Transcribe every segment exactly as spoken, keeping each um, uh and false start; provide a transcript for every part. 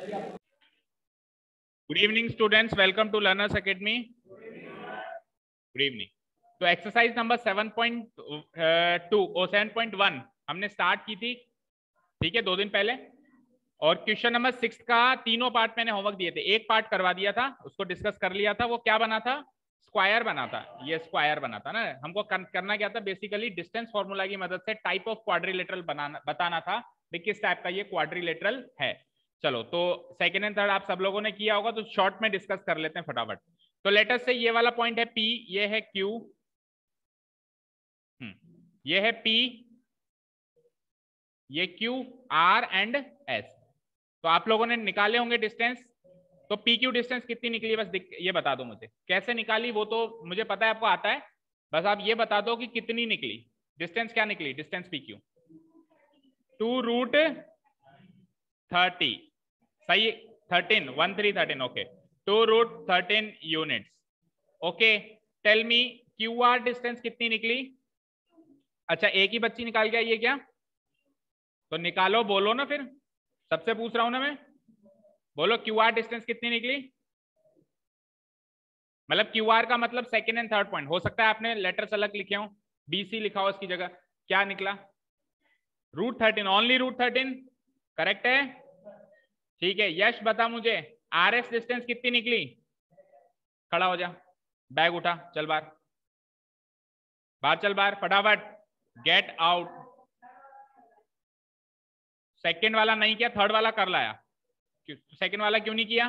Good evening students, welcome to Learners Academy. Good evening. तो exercise number seven point two और seven point one हमने start की थी, ठीक है, दो दिन पहले। और क्वेश्चन नंबर सिक्स का तीनों पार्ट मैंने होमवर्क दिए थे, एक पार्ट करवा दिया था, उसको डिस्कस कर लिया था। वो क्या बना था? स्क्वायर बना था। ये स्क्वायर बना था ना। हमको करना क्या था? बेसिकली डिस्टेंस फॉर्मूला की मदद से टाइप ऑफ क्वाड्रिलेटरल बनाना बताना था कि किस टाइप का ये क्वाड्रिलेटरल है। चलो, तो सेकेंड एंड थर्ड आप सब लोगों ने किया होगा, तो शॉर्ट में डिस्कस कर लेते हैं फटाफट। तो लेटर से ये वाला पॉइंट है P, ये है Q, ये है P, ये Q, R एंड S। तो आप लोगों ने निकाले होंगे डिस्टेंस। तो पी क्यू डिस्टेंस कितनी निकली, बस ये बता दो मुझे। कैसे निकाली वो तो मुझे पता है, आपको आता है, बस आप ये बता दो कि कितनी निकली डिस्टेंस। क्या निकली distance P Q? Two root thirty, सही, thirteen, one three thirteen, okay, two root thirteen units. Okay, tell me Q R distance कितनी निकली? अच्छा, एक ही बच्ची निकाल के आई है क्या? तो निकालो, बोलो ना, फिर सबसे पूछ रहा हूं ना मैं। बोलो क्यू आर डिस्टेंस कितनी निकली? मतलब क्यू आर का मतलब सेकंड एंड थर्ड पॉइंट। हो सकता है आपने लेटर्स अलग लिखे हो, बीसी लिखा हो इसकी जगह। क्या निकला? Root thirteen, only root thirteen, correct है। ठीक है, यश बता मुझे आर एस डिस्टेंस कितनी निकली? खड़ा हो जा, बैग उठा, चल बाहर, बाहर चल, बाहर फटाफट, गेट आउट। सेकंड वाला नहीं किया, थर्ड वाला कर लाया। सेकंड वाला क्यों नहीं किया?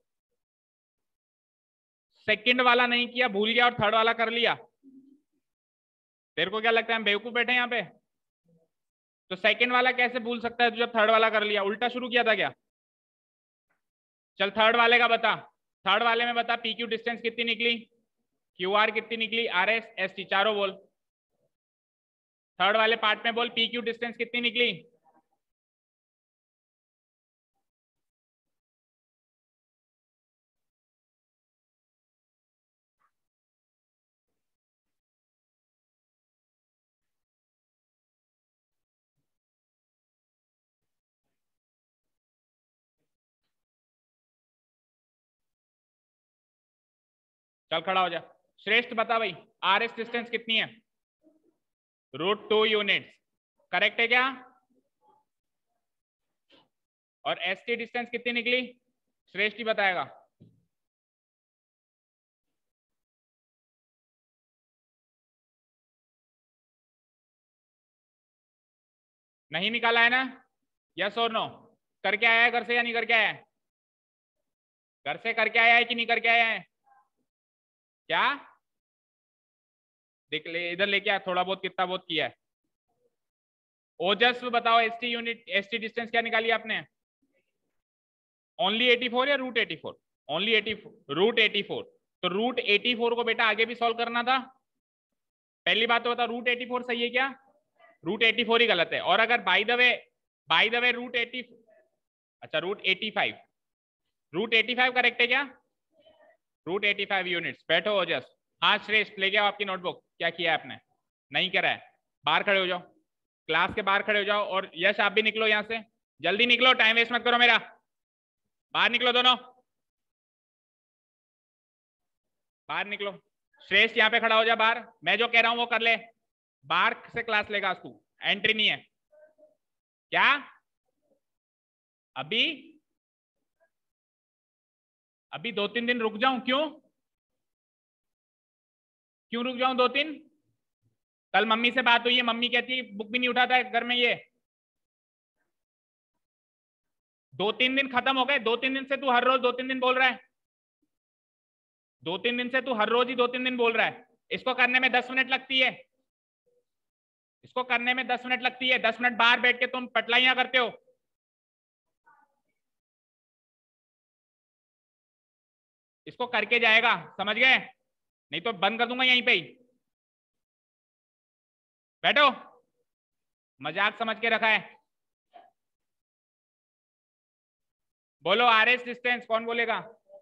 सेकंड वाला नहीं किया, भूल गया, और थर्ड वाला कर लिया। तेरे को क्या लगता है हम बेवकूफ बैठे यहाँ पे? तो सेकंड वाला कैसे भूल सकता है जब थर्ड वाला कर लिया? उल्टा शुरू किया था क्या? चल थर्ड वाले का बता। थर्ड वाले में बता पी क्यू डिस्टेंस कितनी निकली, क्यू आर कितनी निकली, आर एस एस टी चारों बोल। थर्ड वाले पार्ट में बोल पी क्यू डिस्टेंस कितनी निकली। चल खड़ा हो जा, श्रेष्ठ बता भाई, आर एस डिस्टेंस कितनी है? रूट टू यूनिट्स, करेक्ट है क्या? और एस टी डिस्टेंस कितनी निकली? श्रेष्ठ ही बताएगा। नहीं निकाला है ना? यस और नो? करके आया है घर से या नहीं करके आया है? घर से करके आया है कि नहीं करके आया है? क्या देख ले, इधर लेके आ, थोड़ा बहुत कितना बहुत किया है। ओजस्व बताओ, एसटी यूनिट, एसटी डिस्टेंस क्या निकाली आपने? ओनली एटी फोर या root eighty four? Only eighty four, root eighty four. तो रूट एटी फोर को बेटा आगे भी सॉल्व करना था। पहली बात तो बता, रूट एटी फोर सही है क्या? रूट एटी फोर ही गलत है। और अगर by the way, by the way root eighty, अच्छा root eighty five, root eighty five correct है क्या? Root eighty five units. बैठो ओजस। हाँ श्रेष्ठ, ले जाओ आपकी नोटबुक। क्या किया है आपने? नहीं करा है? बाहर खड़े हो जाओ, क्लास के बाहर खड़े हो जाओ। और यश आप भी निकलो यहाँ से, जल्दी निकलो, टाइम वेस्ट मत करो मेरा। बाहर निकलो दोनों, बाहर निकलो। श्रेष्ठ यहाँ पे खड़ा हो जा बाहर, मैं जो कह रहा हूँ वो कर ले। बाहर से क्लास लेगा तू, एंट्री नहीं है क्या? अभी अभी दो तीन दिन रुक जाऊं? क्यों क्यों रुक जाऊं दो तीन? कल मम्मी से बात हुई है, मम्मी कहती है बुक भी नहीं उठाता है घर में। ये दो तीन दिन खत्म हो गए, दो तीन दिन से तू हर रोज दो तीन दिन बोल रहा है। दो तीन दिन से तू हर रोज ही दो तीन दिन बोल रहा है। इसको करने में दस मिनट लगती है, इसको करने में दस मिनट लगती है। दस मिनट बाहर बैठ के तुम पटलाइयां करते हो। इसको करके जाएगा, समझ गए? नहीं तो बंद कर दूंगा यहीं पे ही। बैठो, मजाक समझ के रखा है। बोलो आर एस डिस्टेंस, कौन बोलेगा?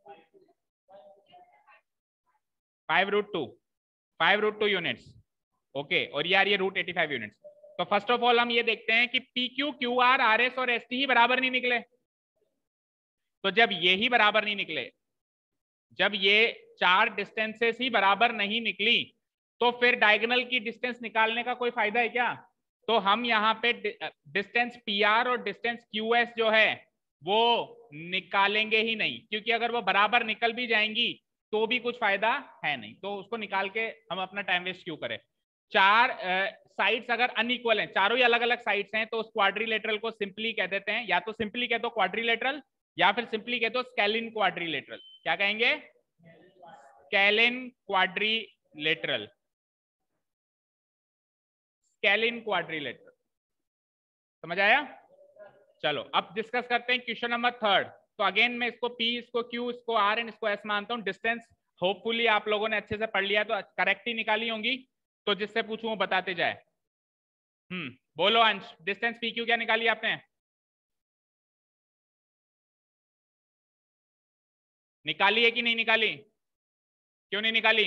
Five root two, five root two units. Okay, और यार ये रूट एटी फाइव यूनिट्स। तो फर्स्ट ऑफ ऑल हम ये देखते हैं कि P Q, Q R, R S और एस टी ही बराबर नहीं निकले। तो जब ये ही बराबर नहीं निकले, जब ये चार डिस्टेंसेस ही बराबर नहीं निकली, तो फिर डायगोनल की डिस्टेंस निकालने का कोई फायदा है क्या? तो हम यहाँ पे डिस्टेंस पी आर और डिस्टेंस क्यू एस जो है वो निकालेंगे ही नहीं, क्योंकि अगर वो बराबर निकल भी जाएंगी तो भी कुछ फायदा है नहीं, तो उसको निकाल के हम अपना टाइम वेस्ट क्यों करें। चार साइड्स अगर अनइक्वल हैं, चारों ही अलग अलग साइड्स हैं, तो उस क्वाड्रिलेटरल को सिंपली कह देते हैं, या तो सिंपली कह दो क्वाड्रिलेटरल, या फिर सिंपली कह दो स्केलिन क्वाड्रिलेटरल। क्या कहेंगे? Scalene quadrilateral, scalene quadrilateral. समझ आया? चलो अब डिस्कस करते हैं क्वेश्चन नंबर थर्ड। तो अगेन मैं इसको P, इसको Q, इसको R एंड इसको S मानता हूँ। डिस्टेंस होपफुली आप लोगों ने अच्छे से पढ़ लिया, तो करेक्ट ही निकाली होंगी, तो जिससे पूछूं वो बताते जाए। हम्म बोलो अंश, डिस्टेंस P Q क्या निकाली आपने? निकाली है कि नहीं निकाली? क्यों नहीं निकाली?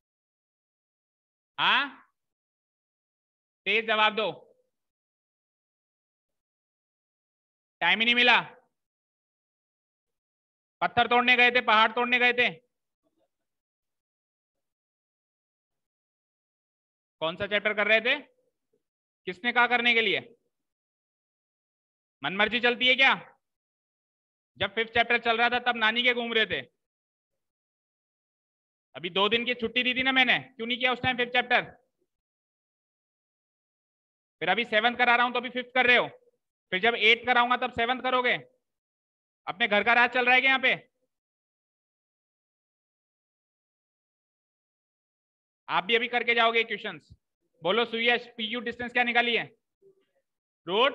हाँ तेज जवाब दो, टाइम ही नहीं मिला। पत्थर तोड़ने गए थे, पहाड़ तोड़ने गए थे? कौन सा चैप्टर कर रहे थे? किसने कहा करने के लिए? मनमर्जी चलती है क्या? जब फिफ्थ चैप्टर चल रहा था तब नानी के घूम रहे थे। अभी दो दिन की छुट्टी दी थी ना मैंने, क्यों नहीं किया उस टाइम फिफ्थ चैप्टर? फिर अभी सेवंथ करा रहा हूं तो अभी फिफ्थ कर रहे हो, फिर जब एट्थ कराऊंगा तब सेवंथ करोगे। अपने घर का राज चल रहा है क्या यहाँ पे? आप भी अभी करके जाओगे क्वेश्चंस। बोलो सुयश, पी क्यू डिस्टेंस क्या निकाली है? रूट,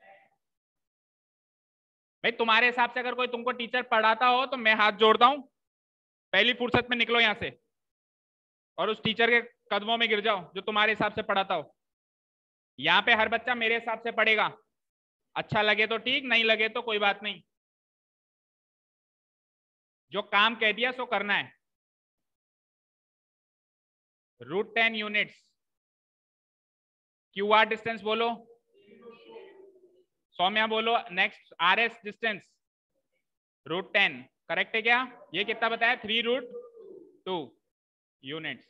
भाई तुम्हारे हिसाब से अगर कोई तुमको टीचर पढ़ाता हो तो मैं हाथ जोड़ता हूं, पहली फुर्सत में निकलो यहां से और उस टीचर के कदमों में गिर जाओ जो तुम्हारे हिसाब से पढ़ाता हो। यहाँ पे हर बच्चा मेरे हिसाब से पढ़ेगा, अच्छा लगे तो ठीक, नहीं लगे तो कोई बात नहीं, जो काम कह दिया सो करना है। Root ten units. Q R distance बोलो, सौम्या बोलो next. R S distance root ten, correct है क्या? ये कितना बताया? Three root two units.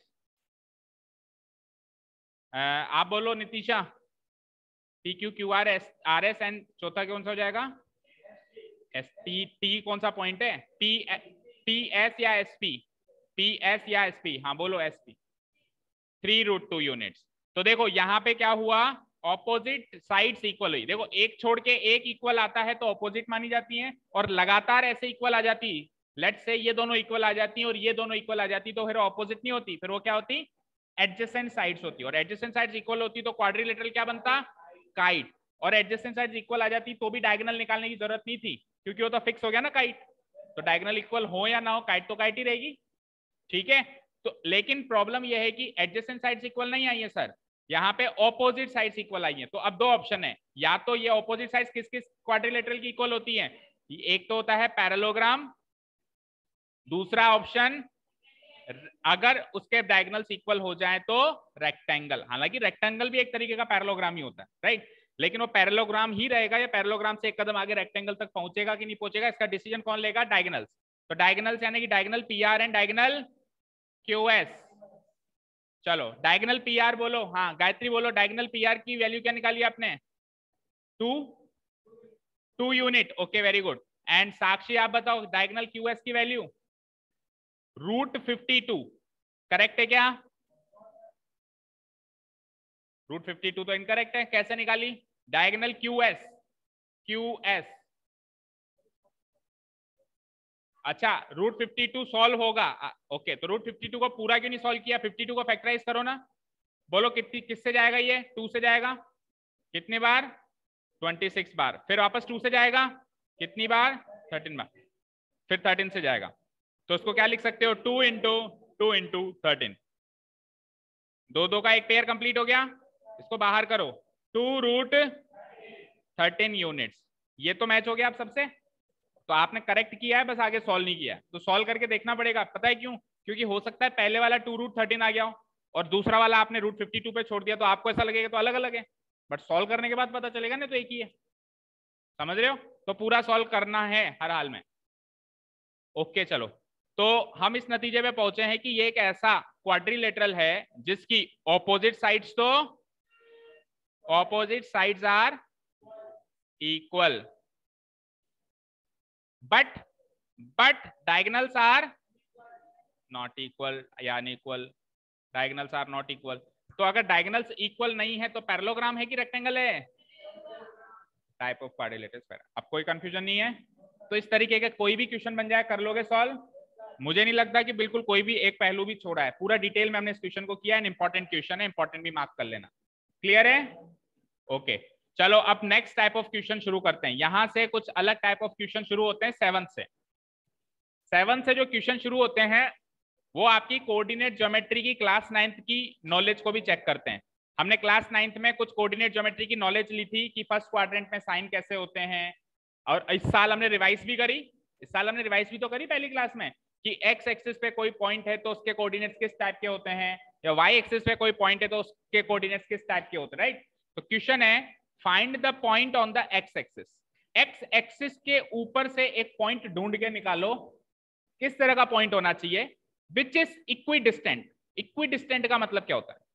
आप बोलो Nitisha, P Q Q R S R S and चौथा कौन सा हो जाएगा? S T. टी कौन सा पॉइंट है? टी टी एस या एस पी? पी एस या एस पी? हाँ बोलो S P. Three root two units. तो देखो यहाँ पे क्या हुआ, ऑपोजिट साइड्स इक्वल हुई। देखो एक छोड़ के एक इक्वल आता है तो ऑपोजिट मानी जाती है, और लगातार ऐसे इक्वल आ जाती, लेट्स से ये दोनों इक्वल आ जाती हैं और ये दोनों इक्वल आ जाती, तो फिर ऑपोजिट नहीं होती, फिर वो क्या होती? एडजेसेंट साइड्स होती। और एडजेसेंट साइड्स इक्वल होती तो क्वाड्रिलेटरल क्या बनता? काइट। और एडजेसेंट साइड्स इक्वल आ जाती तो भी डायगोनल निकालने की जरूरत नहीं थी, क्योंकि वो तो फिक्स हो गया ना काइट। तो डायगोनल इक्वल हो या ना हो, काइट तो काइट ही रहेगी। ठीक है, तो लेकिन प्रॉब्लम यह है कि एडजेसेंट साइड्स इक्वल नहीं आई है सर, यहाँ पे ऑपोजिट साइड्स इक्वल आई हैं। तो अब दो ऑप्शन है, या तो ये ऑपोजिट साइड्स किस किस क्वाड्रिलेटरल की इक्वल होती हैं? एक तो होता है पैरेललोग्राम, दूसरा ऑप्शन अगर उसके डायगोनल्स इक्वल हो जाए तो रेक्टेंगल। हालांकि रेक्टेंगल भी एक तरीके का पैरेललोग्राम ही होता है, राइट, लेकिन वो पैरेललोग्राम ही रहेगा या पैरेललोग्राम से एक कदम आगे रेक्टेंगल तक पहुंचेगा कि नहीं पहुंचेगा, इसका डिसीजन कौन लेगा? डायगोनल्स। तो डायगोनल्स यानी कि diagonal P R and diagonal Q S. चलो डायगोनल पी आर बोलो। हाँ गायत्री बोलो, डायगोनल पी आर की वैल्यू क्या निकाली आपने? Two two unit. Okay very good. And Sakshi आप बताओ डायगोनल क्यू एस की value? Root fifty two, correct है क्या? रूट फिफ्टी टू तो इनकरेक्ट है, कैसे निकाली? Diagonal Q S, Q S. अच्छा रूट फिफ्टी टू सॉल्व होगा, ओके तो रूट फिफ्टी टू को पूरा क्यों नहीं सॉल्व किया? फिफ्टी टू को फैक्टराइज करो ना। बोलो कितनी, किससे जाएगा ये? टू से जाएगा, कितनी बार? ट्वेंटी सिक्स बार। फिर वापस टू से जाएगा, कितनी बार? थर्टीन बार। फिर थर्टीन से जाएगा, तो उसको क्या लिख सकते हो? Two into two into thirteen. दो दो का एक पेयर कंप्लीट हो गया, इसको बाहर करो। Two root thirteen units. ये तो मैच हो गया आप सबसे, तो आपने करेक्ट किया है, बस आगे सॉल्व नहीं किया, तो सॉल्व करके देखना पड़ेगा। पता है क्यों? क्योंकि हो सकता है पहले वाला टू रूट थर्टीन आ गया हो और दूसरा वाला आपने रूट फिफ्टी टू पे छोड़ दिया, तो आपको ऐसा लगेगा तो अलग अलग है, बट सॉल्व करने के बाद पता चलेगा ना तो एक ही है। समझ रहे हो? तो पूरा सॉल्व करना है हर हाल में। ओके चलो, तो हम इस नतीजे पे पहुंचे हैं कि ये एक ऐसा क्वाड्रिलेटरल है जिसकी ऑपोजिट साइड्स तो opposite sides are equal, but but diagonals are not equal या unequal, diagonals are not equal. तो अगर डायगोनल्स इक्वल नहीं है तो पैरेललोग्राम है कि रेक्टेंगल है? Type of quadrilateral. अब कोई कंफ्यूजन नहीं है? तो इस तरीके का कोई भी क्वेश्चन बन जाए कर लोगे सॉल्व? मुझे नहीं लगता कि बिल्कुल कोई भी एक पहलू भी छोड़ा है, पूरा डिटेल में हमने इस क्वेश्चन को किया है। इंपॉर्टेंट क्वेश्चन है, इंपॉर्टेंट भी मार्क कर लेना। क्लियर है? ओके चलो अब नेक्स्ट टाइप ऑफ क्वेश्चन शुरू करते हैं। यहां से कुछ अलग टाइप ऑफ क्वेश्चन शुरू होते हैं सेवंथ से। सेवंथ से जो क्वेश्चन शुरू होते हैं वो आपकी कोऑर्डिनेट ज्योमेट्री की क्लास नाइन्थ की नॉलेज को भी चेक करते हैं। हमने क्लास नाइन्थ में कुछ कोऑर्डिनेट ज्योमेट्री की नॉलेज ली थी कि फर्स्ट क्वाड्रेंट में साइन कैसे होते हैं, और इस साल हमने रिवाइज भी करी। इस साल हमने रिवाइज भी तो करी पहली क्लास में कि एक्स एक्सिस पे कोई पॉइंट है तो उसके कोऑर्डिनेट्स किस टाइप के होते हैं, या वाई एक्सिस पे कोई पॉइंट है तो उसके कोऑर्डिनेट्स किस टाइप के होते हैं, राइट? तो क्वेश्चन है find the point on the x axis. X axis के ऊपर से एक पॉइंट ढूंढ के निकालो, किस तरह का पॉइंट होना चाहिए which is equidistant. Equidistant का मतलब क्या होता है?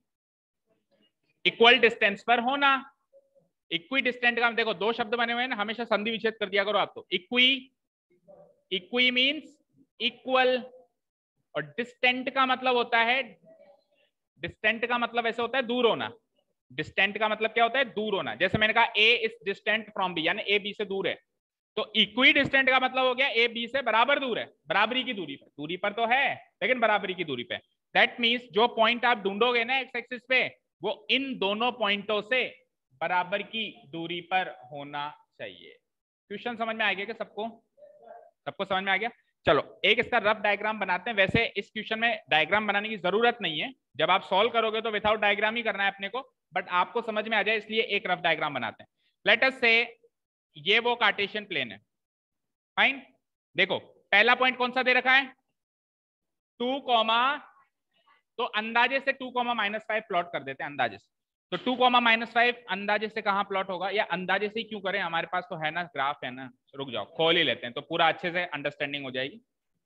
इक्वल डिस्टेंस पर होना। इक्वी डिस्टेंट का देखो दो शब्द बने हुए हैं ना, हमेशा संधि विच्छेद कर दिया करो आप। तो इक्वी, इक्वी मींस इक्वल, और डिस्टेंट का मतलब होता है, डिस्टेंट का मतलब ऐसे होता है दूर होना। डिस्टेंट का मतलब क्या होता है? दूर होना। जैसे मैंने कहा A is distant from B, यानी ए बी से दूर है। तो इक्वी डिस्टेंट का मतलब हो गया ए बी से बराबर दूर है, बराबरी की दूरी पर। दूरी पर तो है लेकिन बराबरी की दूरी पे। दैट मींस जो पॉइंट आप ढूंढोगे ना एक्स एक्सिस पे, वो इन दोनों पॉइंटों से बराबर की दूरी पर होना चाहिए। क्वेश्चन समझ में आ गया क्या सबको? सबको समझ में आ गया? चलो एक इसका रफ डायग्राम बनाते हैं। वैसे इस क्वेश्चन में डायग्राम बनाने की जरूरत नहीं है, जब आप सॉल्व करोगे तो विदाउट डायग्राम ही करना है अपने को, बट आपको समझ में आ जाए इसलिए एक रफ डायग्राम बनाते हैं। लेट अस से ये वो कार्टेशियन प्लेन है, फाइन। देखो पहला पॉइंट कौन सा दे रखा है? टू कॉमा, तो अंदाजे से two comma minus five plot कर देते हैं अंदाजे से। तो टू कॉमा माइनस फाइव अंदाजे से कहां प्लॉट होगा, या अंदाजे से ही क्यों करें, हमारे पास तो है ना ग्राफ है ना। रुक जाओ खोल ही लेते हैं तो पूरा अच्छे से अंडरस्टैंडिंग हो जाएगी।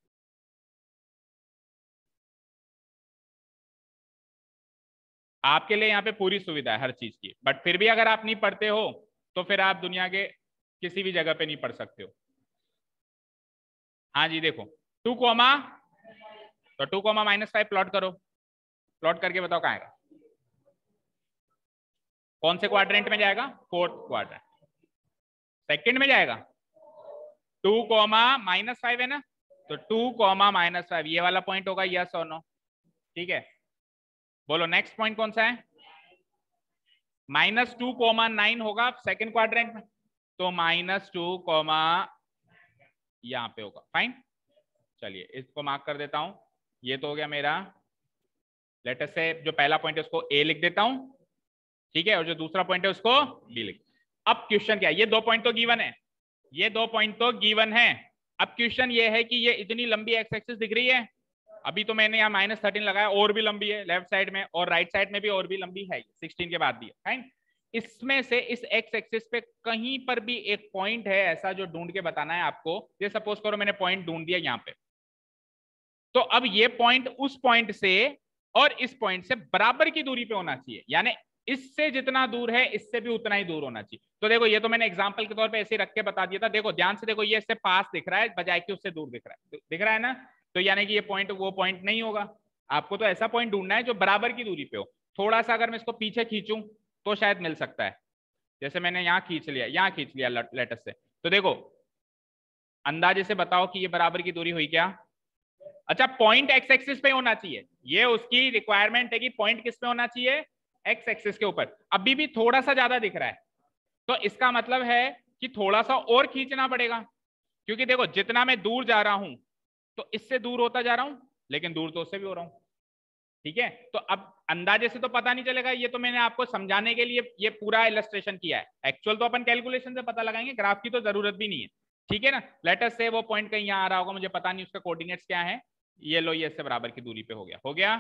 आपके लिए यहाँ पे पूरी सुविधा है हर चीज की, बट फिर भी अगर आप नहीं पढ़ते हो तो फिर आप दुनिया के किसी भी जगह पे नहीं पढ़ सकते हो। हाँ जी देखो टू कॉमा, तो two comma minus five plot करो। प्लॉट करके बताओ कहाँ आएगा, कौन से क्वाड्रेंट में जाएगा? Fourth quadrant. सेकंड में जाएगा टू कॉमा माइनस फाइव है ना, तो टू कॉमा माइनस फाइव ये वाला पॉइंट होगा, यस और नो? ठीक है, बोलो नेक्स्ट पॉइंट कौन सा है? माइनस टू कॉमा नाइन होगा सेकेंड क्वाड्रेंट में, तो माइनस टू कॉमा यहाँ पे होगा, फाइन। चलिए इसको मार्क कर देता हूं, ये तो हो गया मेरा। लेटर से जो पहला पॉइंट है उसको ए लिख देता हूं, ठीक है, और जो दूसरा पॉइंट है उसको बी लिख। अब क्वेश्चन क्या है? ये दो पॉइंट तो गिवन है, ये दो पॉइंट तो गिवन है। अब क्वेश्चन ये है कि ये इतनी लंबी एक्स एक्सिस दिख रही है, अभी तो मैंने यहाँ माइनस थर्टीन लगाया, और भी लंबी है लेफ्ट साइड में, और राइट साइड में भी और भी लंबी है, सिक्सटीन के बाद भी है, फाइन। इसमें से इस एक्स एक्सिस पे कहीं पर भी एक पॉइंट है ऐसा जो ढूंढ के बताना है आपको। ये सपोज करो मैंने पॉइंट ढूंढ दिया यहाँ पे, तो अब ये पॉइंट उस पॉइंट से और इस पॉइंट से बराबर की दूरी पे होना चाहिए, यानी इससे जितना दूर है इससे भी उतना ही दूर होना चाहिए। तो देखो ये तो मैंने एग्जांपल के तौर पे ऐसे रख के बता दिया था। देखो ध्यान से देखो, ये इससे पास दिख रहा है बजाय कि उससे दूर दिख रहा है, दिख रहा है ना? तो यानी कि ये पॉइंट वो पॉइंट नहीं होगा। आपको तो ऐसा पॉइंट ढूंढना है जो बराबर की दूरी पे हो। थोड़ा सा अगर मैं इसको पीछे खींचूं तो शायद मिल सकता है, जैसे मैंने यहाँ खींच लिया, यहाँ खींच लिया लेटस से, तो देखो अंदाजे से बताओ कि ये बराबर की दूरी हुई क्या? अच्छा पॉइंट एक्स एक्सिस पे होना चाहिए, ये उसकी रिक्वायरमेंट है कि पॉइंट किस पे होना चाहिए? एक्स एक्सिस के ऊपर। अभी भी थोड़ा सा ज्यादा दिख रहा है, तो इसका मतलब है कि थोड़ा सा और खींचना पड़ेगा, क्योंकि देखो जितना मैं दूर जा रहा हूं तो इससे दूर होता जा रहा हूं, लेकिन दूर तो उससे भी हो रहा हूं, ठीक है। तो अब अंदाजे से तो पता नहीं चलेगा, ये तो मैंने आपको समझाने के लिए ये पूरा इलस्ट्रेशन किया है। एक्चुअल तो अपन कैलकुलेशन से पता लगाएंगे, ग्राफ की तो जरूरत भी नहीं है, ठीक है ना। लेटर से वो पॉइंट कहीं यहाँ आ रहा होगा, मुझे पता नहीं उसका कोऑर्डिनेट्स क्या है। ये लो, ये इससे बराबर की दूरी पे हो गया, हो गया,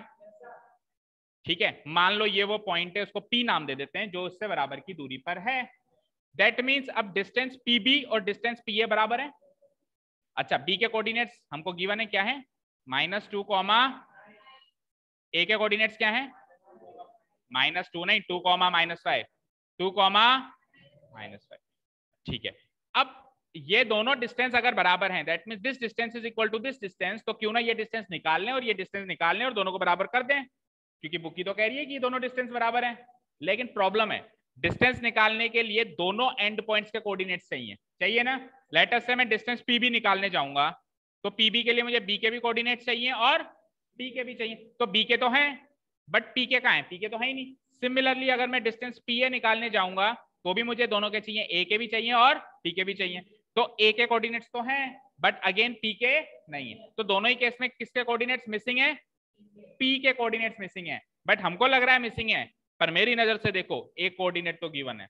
ठीक है। मान लो ये वो पॉइंट है, उसको पी नाम दे देते हैं, जो उससे बराबर की दूरी पर है। दैट मीन्स अब डिस्टेंस पीबी और डिस्टेंस पीए बराबर है। अच्छा बी के कोऑर्डिनेट्स हमको गिवन है क्या है, माइनस टू कॉमा, ए के कोऑर्डिनेट्स क्या है, माइनस टू नहीं, two comma minus five, two comma minus five. ठीक है, अब ये दोनों डिस्टेंस अगर बराबर हैं, that means this distance is equal to this distance, तो क्यों ना ये डिस्टेंस निकाल लें और ये डिस्टेंस निकाल लें और दोनों को बराबर कर दें, क्योंकि बुकी तो कह रही है कि ये दोनों डिस्टेंस बराबर हैं। लेकिन प्रॉब्लम है, डिस्टेंस निकालने के लिए दोनों एंड पॉइंट्स के कोऑर्डिनेट्स चाहिए, चाहिए ना। लेट अस से मैं डिस्टेंस पी भी निकालने जाऊंगा, तो पीबी के लिए मुझे बी के भी कोऑर्डिनेट्स चाहिए और पी के भी चाहिए। तो बी के तो हैं बट पी के कहाँ है, पी के तो है ही नहीं। सिमिलरली अगर मैं डिस्टेंस पी ए निकालने जाऊंगा तो भी मुझे दोनों के चाहिए, ए के भी चाहिए और पी के भी चाहिए। तो ए के कोऑर्डिनेट्स तो हैं बट अगेन पी के नहीं है, तो दोनों ही केस में किसके कोऑर्डिनेट्स मिसिंग है, पी के कोऑर्डिनेट्स मिसिंग है। बट हमको लग रहा है मिसिंग है, पर मेरी नजर से देखो एक कोऑर्डिनेट तो गिवन है।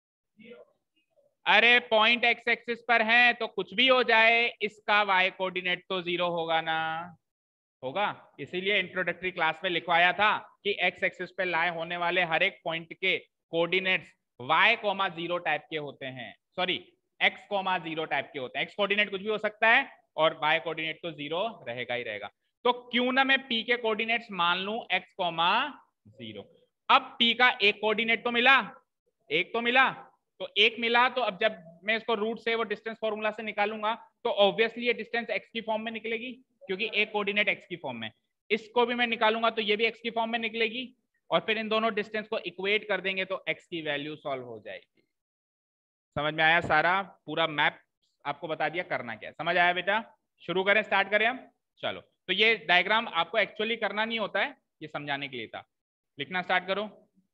अरे पॉइंट एक्स एक्सिस पर है तो कुछ भी हो जाए इसका वाई कोऑर्डिनेट तो जीरो होगा ना, होगा। इसीलिए इंट्रोडक्टरी क्लास में लिखवाया था कि एक्स एक्सिस पे लाई होने वाले हर एक पॉइंट के coordinates y comma zero type के होते हैं, sorry x comma zero type के होते हैं। x कोऑर्डिनेट कुछ भी हो सकता है और y कोऑर्डिनेट तो जीरो रहेगा ही रहेगा। तो क्यों ना मैं p के कोऑर्डिनेट्स मान लूं x कोमा जीरो। अब p का एक कोऑर्डिनेट तो मिला, एक तो मिला, तो एक मिला, तो अब जब मैं इसको रूट से वो डिस्टेंस फॉर्मूला से निकालूंगा तो ऑब्वियसली ये डिस्टेंस x की फॉर्म में निकलेगी, क्योंकि एक कोऑर्डिनेट x की फॉर्म में। इसको भी मैं निकालूंगा तो ये भी x की फॉर्म में निकलेगी, और फिर इन दोनों डिस्टेंस को इक्वेट कर देंगे तो x की वैल्यू सॉल्व हो जाएगी। समझ में आया, सारा पूरा मैप आपको बता दिया करना क्या है। समझ आया बेटा, शुरू करें, स्टार्ट करें हम। चलो, तो ये डायग्राम आपको एक्चुअली करना नहीं होता है, ये समझाने के लिए था। लिखना स्टार्ट करो।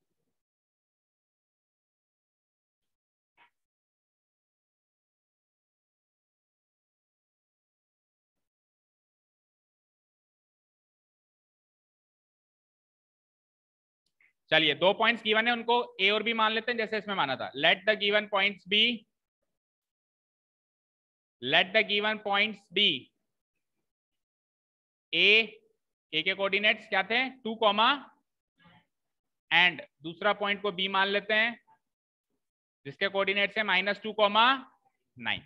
चलिए, दो पॉइंट्स गिवन है, उनको ए और बी मान लेते हैं जैसे इसमें माना था। Let the given points B, let the given points B A, A के कोऑर्डिनेट्स क्या थे, टू कॉमा, एंड दूसरा पॉइंट को बी मान लेते हैं जिसके कोऑर्डिनेट्स है माइनस टू कॉमा नाइन।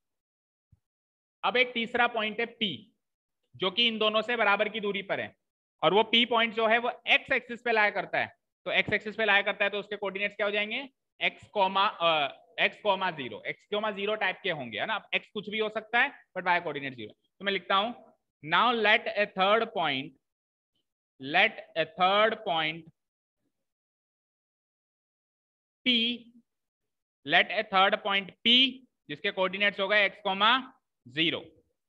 अब एक तीसरा पॉइंट है पी, जो कि इन दोनों से बराबर की दूरी पर है, और वो पी पॉइंट जो है वो एक्स एक्सिस पे लाया करता है। तो एक्स एक्सिस पे लाया करता है तो उसके कोऑर्डिनेट्स क्या हो जाएंगे, x comma x comma zero, x comma zero type के होंगे, है ना। एक्स कुछ भी हो सकता है बट वाई कोऑर्डिनेट जीरो। तो मैं लिखता हूं, now let a third point, let a third point P, let a third point P जिसके कोऑर्डिनेट्स हो गए x comma zero,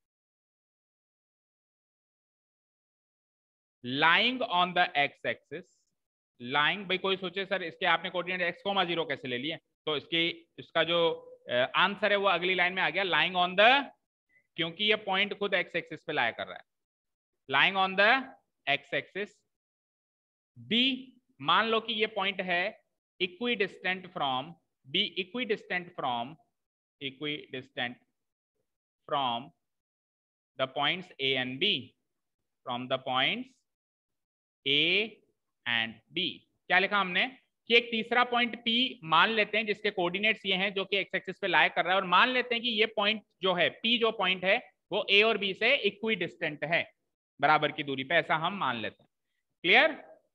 lying on the x axis, lying, भाई कोई सोचे सर इसके आपने कोऑर्डिनेट एक्स कोमा जीरो कैसे ले लिए, तो इसकी इसका जो आंसर है वो अगली लाइन में आ गया, लाइंग ऑन द, क्योंकि ये पॉइंट खुद एक्स एक्सिस पे लाया कर रहा है, lying on the x axis. B, मान लो कि ये पॉइंट है equidistant from, B equidistant from, equidistant from the points A and B, from the points A and B. क्या लिखा हमने कि एक तीसरा पॉइंट P मान लेते हैं जिसके कोऑर्डिनेट्स ये हैं, जो कि एक्स एक्सिस पे लाया कर रहा है, और मान लेते हैं कि ये पॉइंट जो है P जो पॉइंट है वो A और B से इक्वी डिस्टेंट है, बराबर की दूरी पे, ऐसा हम मान लेते हैं। क्लियर?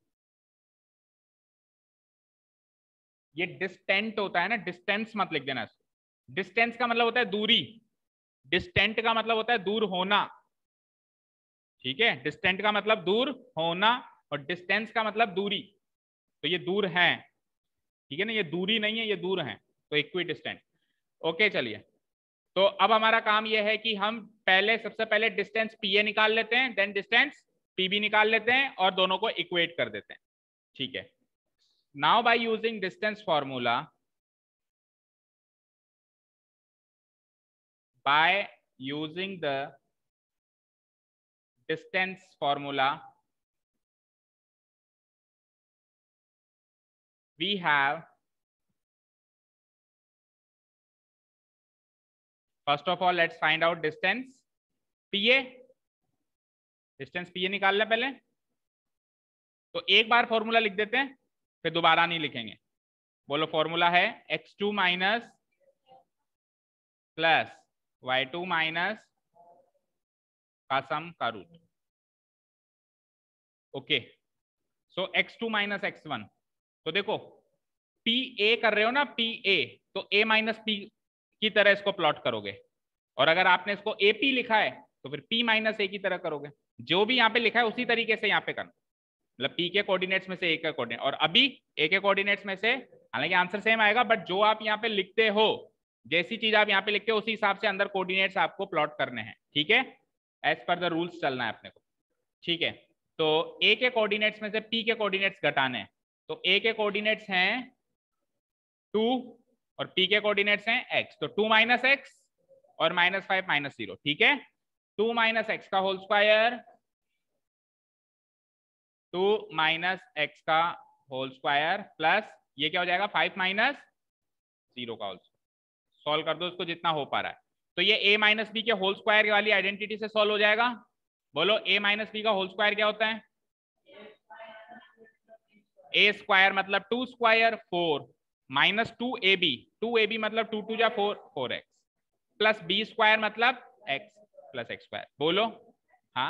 ये डिस्टेंट होता है ना, डिस्टेंस मत लिख देना। डिस्टेंस का मतलब होता है दूरी, डिस्टेंट का मतलब होता है दूर होना, ठीक है। डिस्टेंट का मतलब दूर होना और डिस्टेंस का मतलब दूरी, तो ये दूर है, ठीक है ना, ये दूरी नहीं है, ये दूर है, तो इक्वी डिस्टेंट। ओके, चलिए, तो अब हमारा काम ये है कि हम पहले, सबसे पहले डिस्टेंस पी ए निकाल लेते हैं, देन डिस्टेंस पी बी निकाल लेते हैं और दोनों को इक्वेट कर देते हैं, ठीक है। Now by using distance formula, by using the distance formula we have, first of all let's find out distance pa, distance pa निकाल लें पहले। तो एक बार फॉर्मूला लिख देते हैं, फिर दोबारा नहीं लिखेंगे। बोलो, फॉर्मूला है x two minus plus y two minus का सम का root. Okay, so x two minus x one. तो देखो पी ए कर रहे हो ना, पी ए, तो ए माइनस पी की तरह इसको प्लॉट करोगे, और अगर आपने इसको ए पी लिखा है तो फिर पी माइनस ए की तरह करोगे। जो भी यहाँ पे लिखा है उसी तरीके से यहाँ पे करना, मतलब पी के कोऑर्डिनेट्स में से ए के कोऑर्डिनेट, और अभी ए के कोऑर्डिनेट्स में से, हालांकि आंसर सेम आएगा बट जो आप यहाँ पे लिखते हो, जैसी चीज आप यहाँ पे लिखते हो उसी हिसाब से अंदर कोऑर्डिनेट्स आपको प्लॉट करने हैं, ठीक है, एज पर द रूल्स चलना है अपने को, ठीक है। तो ए के कोऑर्डिनेट्स में से पी के कोऑर्डिनेट्स घटाने हैं, तो ए के कोऑर्डिनेट्स हैं टू और पी के कोऑर्डिनेट्स हैं एक्स, तो टू माइनस एक्स और माइनस फाइव माइनस जीरो, ठीक है। टू माइनस एक्स का whole square, two minus x का होल स्क्वायर प्लस ये क्या हो जाएगा, फाइव माइनस जीरो का होल स्क्वायर। सॉल्व कर दो इसको जितना हो पा रहा है, तो ये ए माइनस बी के होल स्क्वायर वाली आइडेंटिटी से सॉल्व हो जाएगा। बोलो ए माइनस बी का होल स्क्वायर क्या होता है? ए स्क्वायर मतलब two square four, minus two A B, two A b मतलब टू टू जा four, four x, plus B square मतलब एक्स प्लस एक्स स्क्वायर। बोलो हाँ,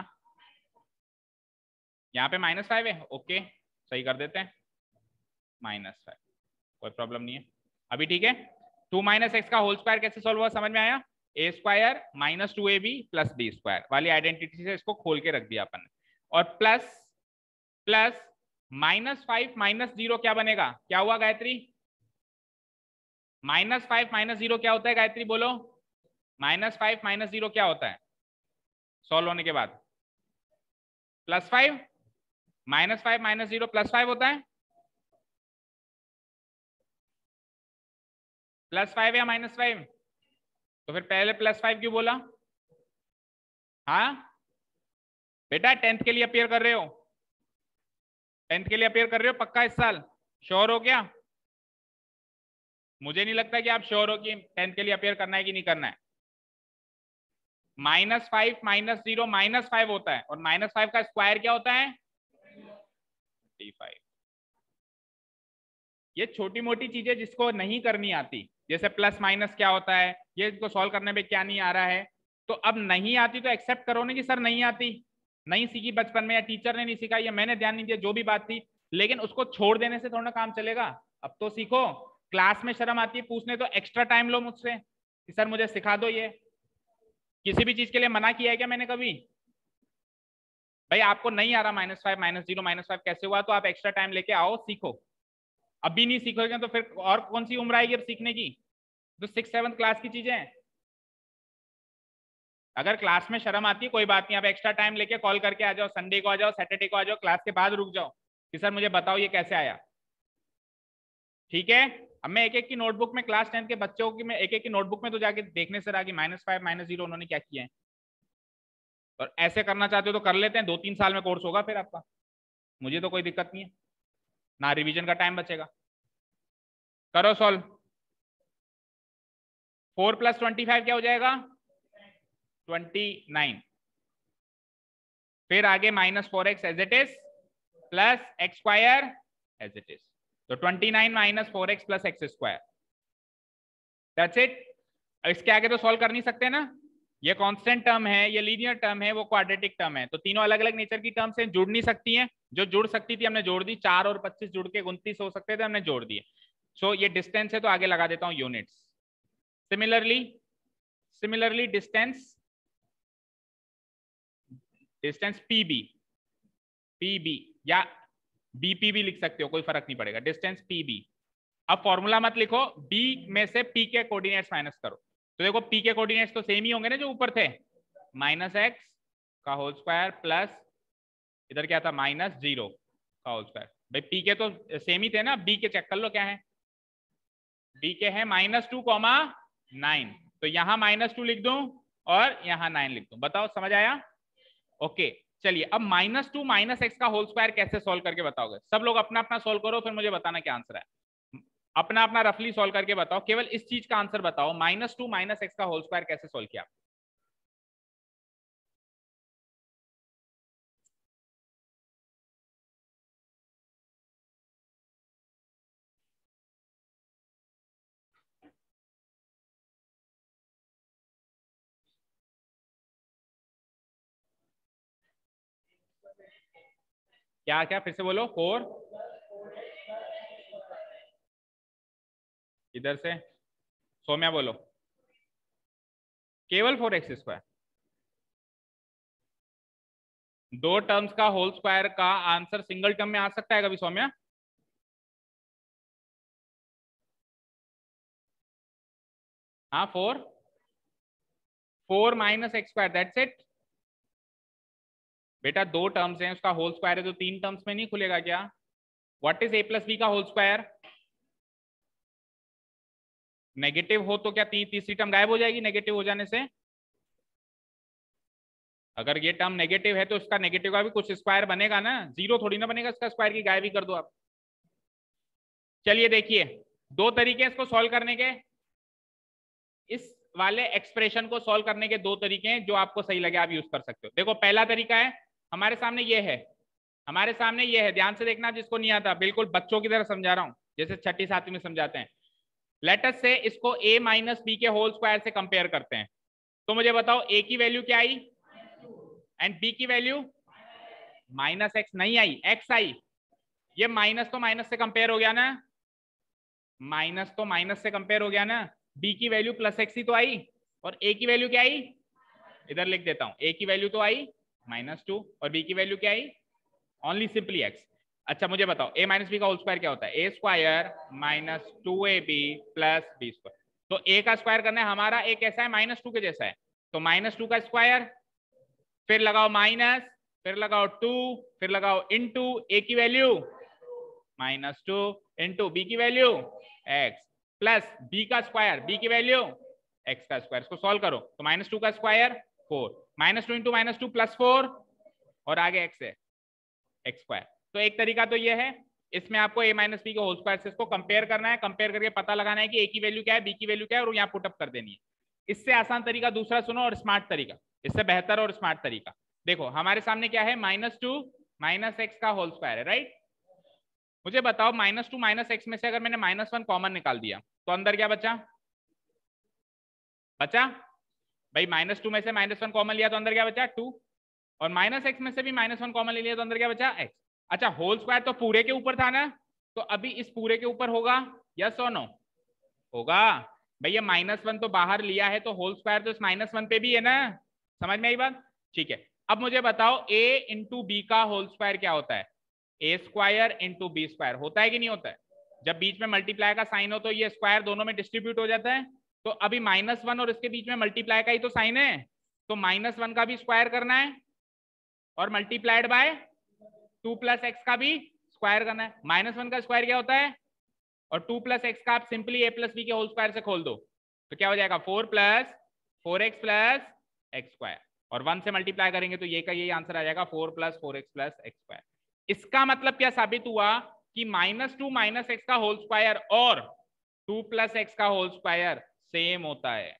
यहाँ पे माइनस फाइव है, ओके सही कर देते हैं, माइनस फाइव, कोई प्रॉब्लम नहीं है अभी, ठीक है। टू माइनस एक्स का होल स्क्वायर कैसे सॉल्व हुआ समझ में आया? A square minus two A B plus B square वाली आइडेंटिटी से इसको खोल के रख दिया अपन ने, और plus plus minus five minus zero क्या बनेगा, क्या हुआ Gayatri? Minus five minus zero क्या होता है गायत्री, बोलो माइनस फाइव माइनस जीरो क्या होता है सॉल्व होने के बाद? Plus five, minus five minus zero plus five होता है, प्लस फाइव या माइनस फाइव? तो फिर पहले प्लस फाइव क्यों बोला? हाँ बेटा टेंथ के लिए अपियर कर रहे हो, टेंथ के लिए अपियर कर रहे हो पक्का इस साल, श्योर हो क्या? मुझे नहीं लगता कि आप श्योर हो कि टेंथ के लिए अपियर करना है कि नहीं करना है। Minus five minus zero minus five होता है, और माइनस फाइव का स्क्वायर क्या होता है? फाइव। ये छोटी मोटी चीजें जिसको नहीं करनी आती, जैसे प्लस माइनस क्या होता है, ये इसको सॉल्व करने में क्या नहीं आ रहा है, तो अब नहीं आती तो एक्सेप्ट करो ना कि सर नहीं आती, नहीं सीखी बचपन में, या टीचर ने नहीं सिखाई, या मैंने ध्यान नहीं दिया, जो भी बात थी, लेकिन उसको छोड़ देने से थोड़ा काम चलेगा। अब तो सीखो, क्लास में शर्म आती है पूछने तो एक्स्ट्रा टाइम लो मुझसे कि सर मुझे सिखा दो। ये किसी भी चीज के लिए मना किया है क्या मैंने कभी? भाई आपको नहीं आ रहा minus five minus zero minus five कैसे हुआ, तो आप एक्स्ट्रा टाइम लेके आओ सीखो। अभी नहीं सीखोगे तो फिर और कौन सी उम्र आएगी अब सीखने की? तो सिक्स सेवंथ क्लास की चीजें हैं। अगर क्लास में शर्म आती है कोई बात नहीं, आप एक्स्ट्रा टाइम लेके कॉल करके आ जाओ, संडे को आ जाओ, सैटरडे को आ जाओ, क्लास के बाद रुक जाओ कि सर मुझे बताओ ये कैसे आया, ठीक है। अब मैं एक एक की नोटबुक में, क्लास टेंथ के बच्चों की मैं एक एक की नोटबुक में तो जाके देखने से रहा कि माइनस फाइव माइनस जीरो उन्होंने क्या किया है, और ऐसे करना चाहते हो तो कर लेते हैं, दो तीन साल में कोर्स होगा फिर आपका, मुझे तो कोई दिक्कत नहीं है, ना रिवीजन का टाइम बचेगा। करो solve. Four plus twenty five क्या हो जाएगा? Twenty nine. फिर आगे minus four x as it is plus x square as it is, तो twenty nine minus four x plus x square, that's it. इसके आगे तो सॉल्व कर नहीं सकते ना, ये कांस्टेंट टर्म है, ये लीनियर टर्म है, वो क्वाड्रेटिक टर्म है, तो तीनों अलग अलग नेचर की टर्म से जुड़ नहीं सकती हैं, जो जुड़ सकती थी हमने जोड़ दी, चार और पच्चीस जुड़ के उनतीस हो सकते थे, हमने जोड़ दिए। सो so, ये डिस्टेंस है तो आगे लगा देता हूं units. Similarly similarly distance distance PB, PB या बीपी भी लिख सकते हो, कोई फर्क नहीं पड़ेगा, डिस्टेंस पीबी। अब फॉर्मूला मत लिखो, बी में से पी के कोऑर्डिनेट्स माइनस करो, तो देखो पी के कोऑर्डिनेट्स तो सेम ही होंगे ना जो ऊपर थे, माइनस एक्स का होल स्क्वायर प्लस इधर क्या था माइनस जीरो का होल स्क्वायर। भाई पी के तो सेम ही थे ना, बी के चेक कर लो क्या है, बी के है माइनस टू कॉमा नाइन, तो यहाँ माइनस टू लिख दूं और यहाँ नाइन लिख दूं, बताओ समझ आया? ओके चलिए, अब माइनस टू माइनस एक्स का होल स्क्वायर कैसे सोल्व करके बताओगे? सब लोग अपना अपना सोल्व करो, फिर मुझे बताना क्या आंसर है, अपना अपना रफली सोल्व करके बताओ, केवल इस चीज का आंसर बताओ, माइनस टू माइनस एक्स का होल स्क्वायर कैसे सोल्व किया? क्या क्या फिर से बोलो। फोर, इधर से सौम्या बोलो। केवल फोर एक्स स्क्वायर। दो टर्म्स का होल स्क्वायर का आंसर सिंगल टर्म में आ सकता है कभी सौम्या? हाँ, four four minus x square, that's it. बेटा दो टर्म्स हैं, उसका होल स्क्वायर है तो तीन टर्म्स में नहीं खुलेगा क्या? What is a plus b का होल स्क्वायर? नेगेटिव हो तो क्या ती, तीसरी टर्म गायब हो जाएगी नेगेटिव हो जाने से? अगर ये टर्म नेगेटिव है तो उसका नेगेटिव का भी कुछ स्क्वायर बनेगा ना, जीरो थोड़ी ना बनेगा इसका स्क्वायर की गायब ही कर दो आप। चलिए देखिए, दो तरीके इसको सॉल्व करने के, इस वाले एक्सप्रेशन को सॉल्व करने के दो तरीके हैं, जो आपको सही लगे आप यूज कर सकते हो। देखो पहला तरीका है, हमारे सामने ये है, हमारे सामने ये है, ध्यान से देखना जिसको नहीं आता, बिल्कुल बच्चों की तरह समझा रहा हूं जैसे छठी सातवीं में समझाते हैं। लेट अस से इसको a माइनस बी के होल स्क्वायर से कंपेयर करते हैं। तो मुझे बताओ a की वैल्यू क्या आई एंड b की वैल्यू माइनस एक्स नहीं आई, x आई। ये माइनस तो माइनस से कंपेयर हो गया ना, माइनस तो माइनस से कंपेयर हो गया ना। b की वैल्यू प्लस एक्स ही तो आई, और a की वैल्यू क्या आई, इधर लिख देता हूं, a की वैल्यू तो आई माइनस टू और b की वैल्यू क्या आई, ओनली सिंपली x। अच्छा मुझे बताओ a माइनस बी का होल स्क्वायर क्या होता है, ए square minus two A B plus B square. तो a का स्क्वायर करना है हमारा, a कैसा है, माइनस टू के जैसा है, तो माइनस टू का स्क्वायर, फिर लगाओ माइनस, फिर लगाओ टू, फिर लगाओ इनटू a की value minus two into b की वैल्यू एक्स प्लस बी का स्क्वायर, बी की वैल्यू एक्स का स्क्वायर। इसको सॉल्व करो तो माइनस टू का square four, minus two into minus two plus four, और आगे एक्स है एक्स स्क्वायर। तो एक तरीका तो ये है, इसमें आपको a माइनस बी के होल स्क्वायर से इसको कंपेयर करना है, कंपेयर करके पता लगाना है कि a की वैल्यू क्या है, b की वैल्यू क्या है, और यहाँ पुटअप कर देनी है। इससे आसान तरीका दूसरा सुनो, और स्मार्ट तरीका, इससे बेहतर और स्मार्ट तरीका। देखो हमारे सामने क्या है, माइनस टू माइनस एक्स का होल स्क्वायर है, राइट। मुझे बताओ माइनस टू माइनस एक्स में से अगर मैंने माइनस वन कॉमन निकाल दिया तो अंदर क्या बचा, बचा भाई माइनस टू में से माइनस वन कॉमन लिया तो अंदर क्या बचा, टू, और माइनस एक्स में से भी माइनस वन कॉमन ले लिया तो अंदर क्या बचा, एक्स। अच्छा होल स्क्वायर तो पूरे के ऊपर था ना, तो अभी इस पूरे के ऊपर होगा, यस और नो, होगा। भैया माइनस वन तो बाहर लिया है तो होल स्क्वायर तो इस माइनस वन पे भी है ना, समझ में आई बात? ठीक है, अब मुझे बताओ a इंटू बी का होल स्क्वायर क्या होता है, ए स्क्वायर इंटू बी स्क्वायर होता है कि नहीं होता है? जब बीच में मल्टीप्लाई का साइन हो तो ये स्क्वायर दोनों में डिस्ट्रीब्यूट हो जाता है। तो अभी माइनस वन और इसके बीच में मल्टीप्लाई का ही तो साइन है, तो माइनस वन का भी स्क्वायर करना है और multiplied by two plus x का भी स्क्वायर करना है। माइनस वन का स्क्वायर क्या होता है, और टू प्लस एक्स का आप सिंपली ए प्लस बी के होल स्क्वायर से खोल दो तो क्या हो जाएगा, four plus four x plus x square, और वन से मल्टीप्लाई करेंगे तो ये का यही आंसर आ जाएगा, four plus four x plus x square. इसका मतलब क्या साबित हुआ कि माइनस टू माइनस एक्स का होल स्क्वायर और टू प्लस एक्स का होल स्क्वायर सेम होता है।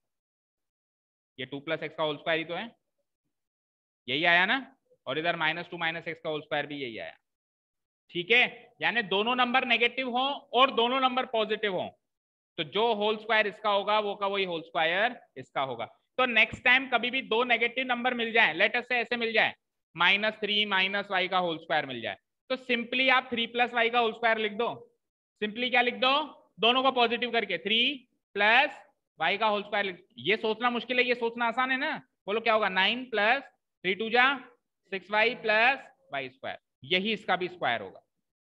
ये टू प्लस एक्स का होल स्क्वायर ही तो है, यही आया ना, और इधर माइनस टू माइनस एक्स का होल स्क्वायर भी यही आया। ठीक है, यानी दोनों नंबर नेगेटिव हो और दोनों नंबर पॉजिटिव हो तो जो होल स्क्वायर इसका होगा वो का वही होल स्क्वायर इसका होगा। तो नेक्स्ट टाइम कभी भी दो नेगेटिव नंबर मिल जाए, लेट अस से ऐसे मिल जाए, माइनस थ्री माइनस वाई का होल स्क्वायर मिल जाए, तो सिंपली आप थ्री प्लस वाई का होल स्क्वायर लिख दो। सिंपली क्या लिख दो, दोनों को पॉजिटिव करके थ्री प्लस वाई का होल स्क्वायर लिख। ये सोचना मुश्किल है, ये सोचना आसान है ना। बोलो क्या होगा, नाइन प्लस थ्री टू जा six y plus y square, यही इसका भी स्क्वायर होगा।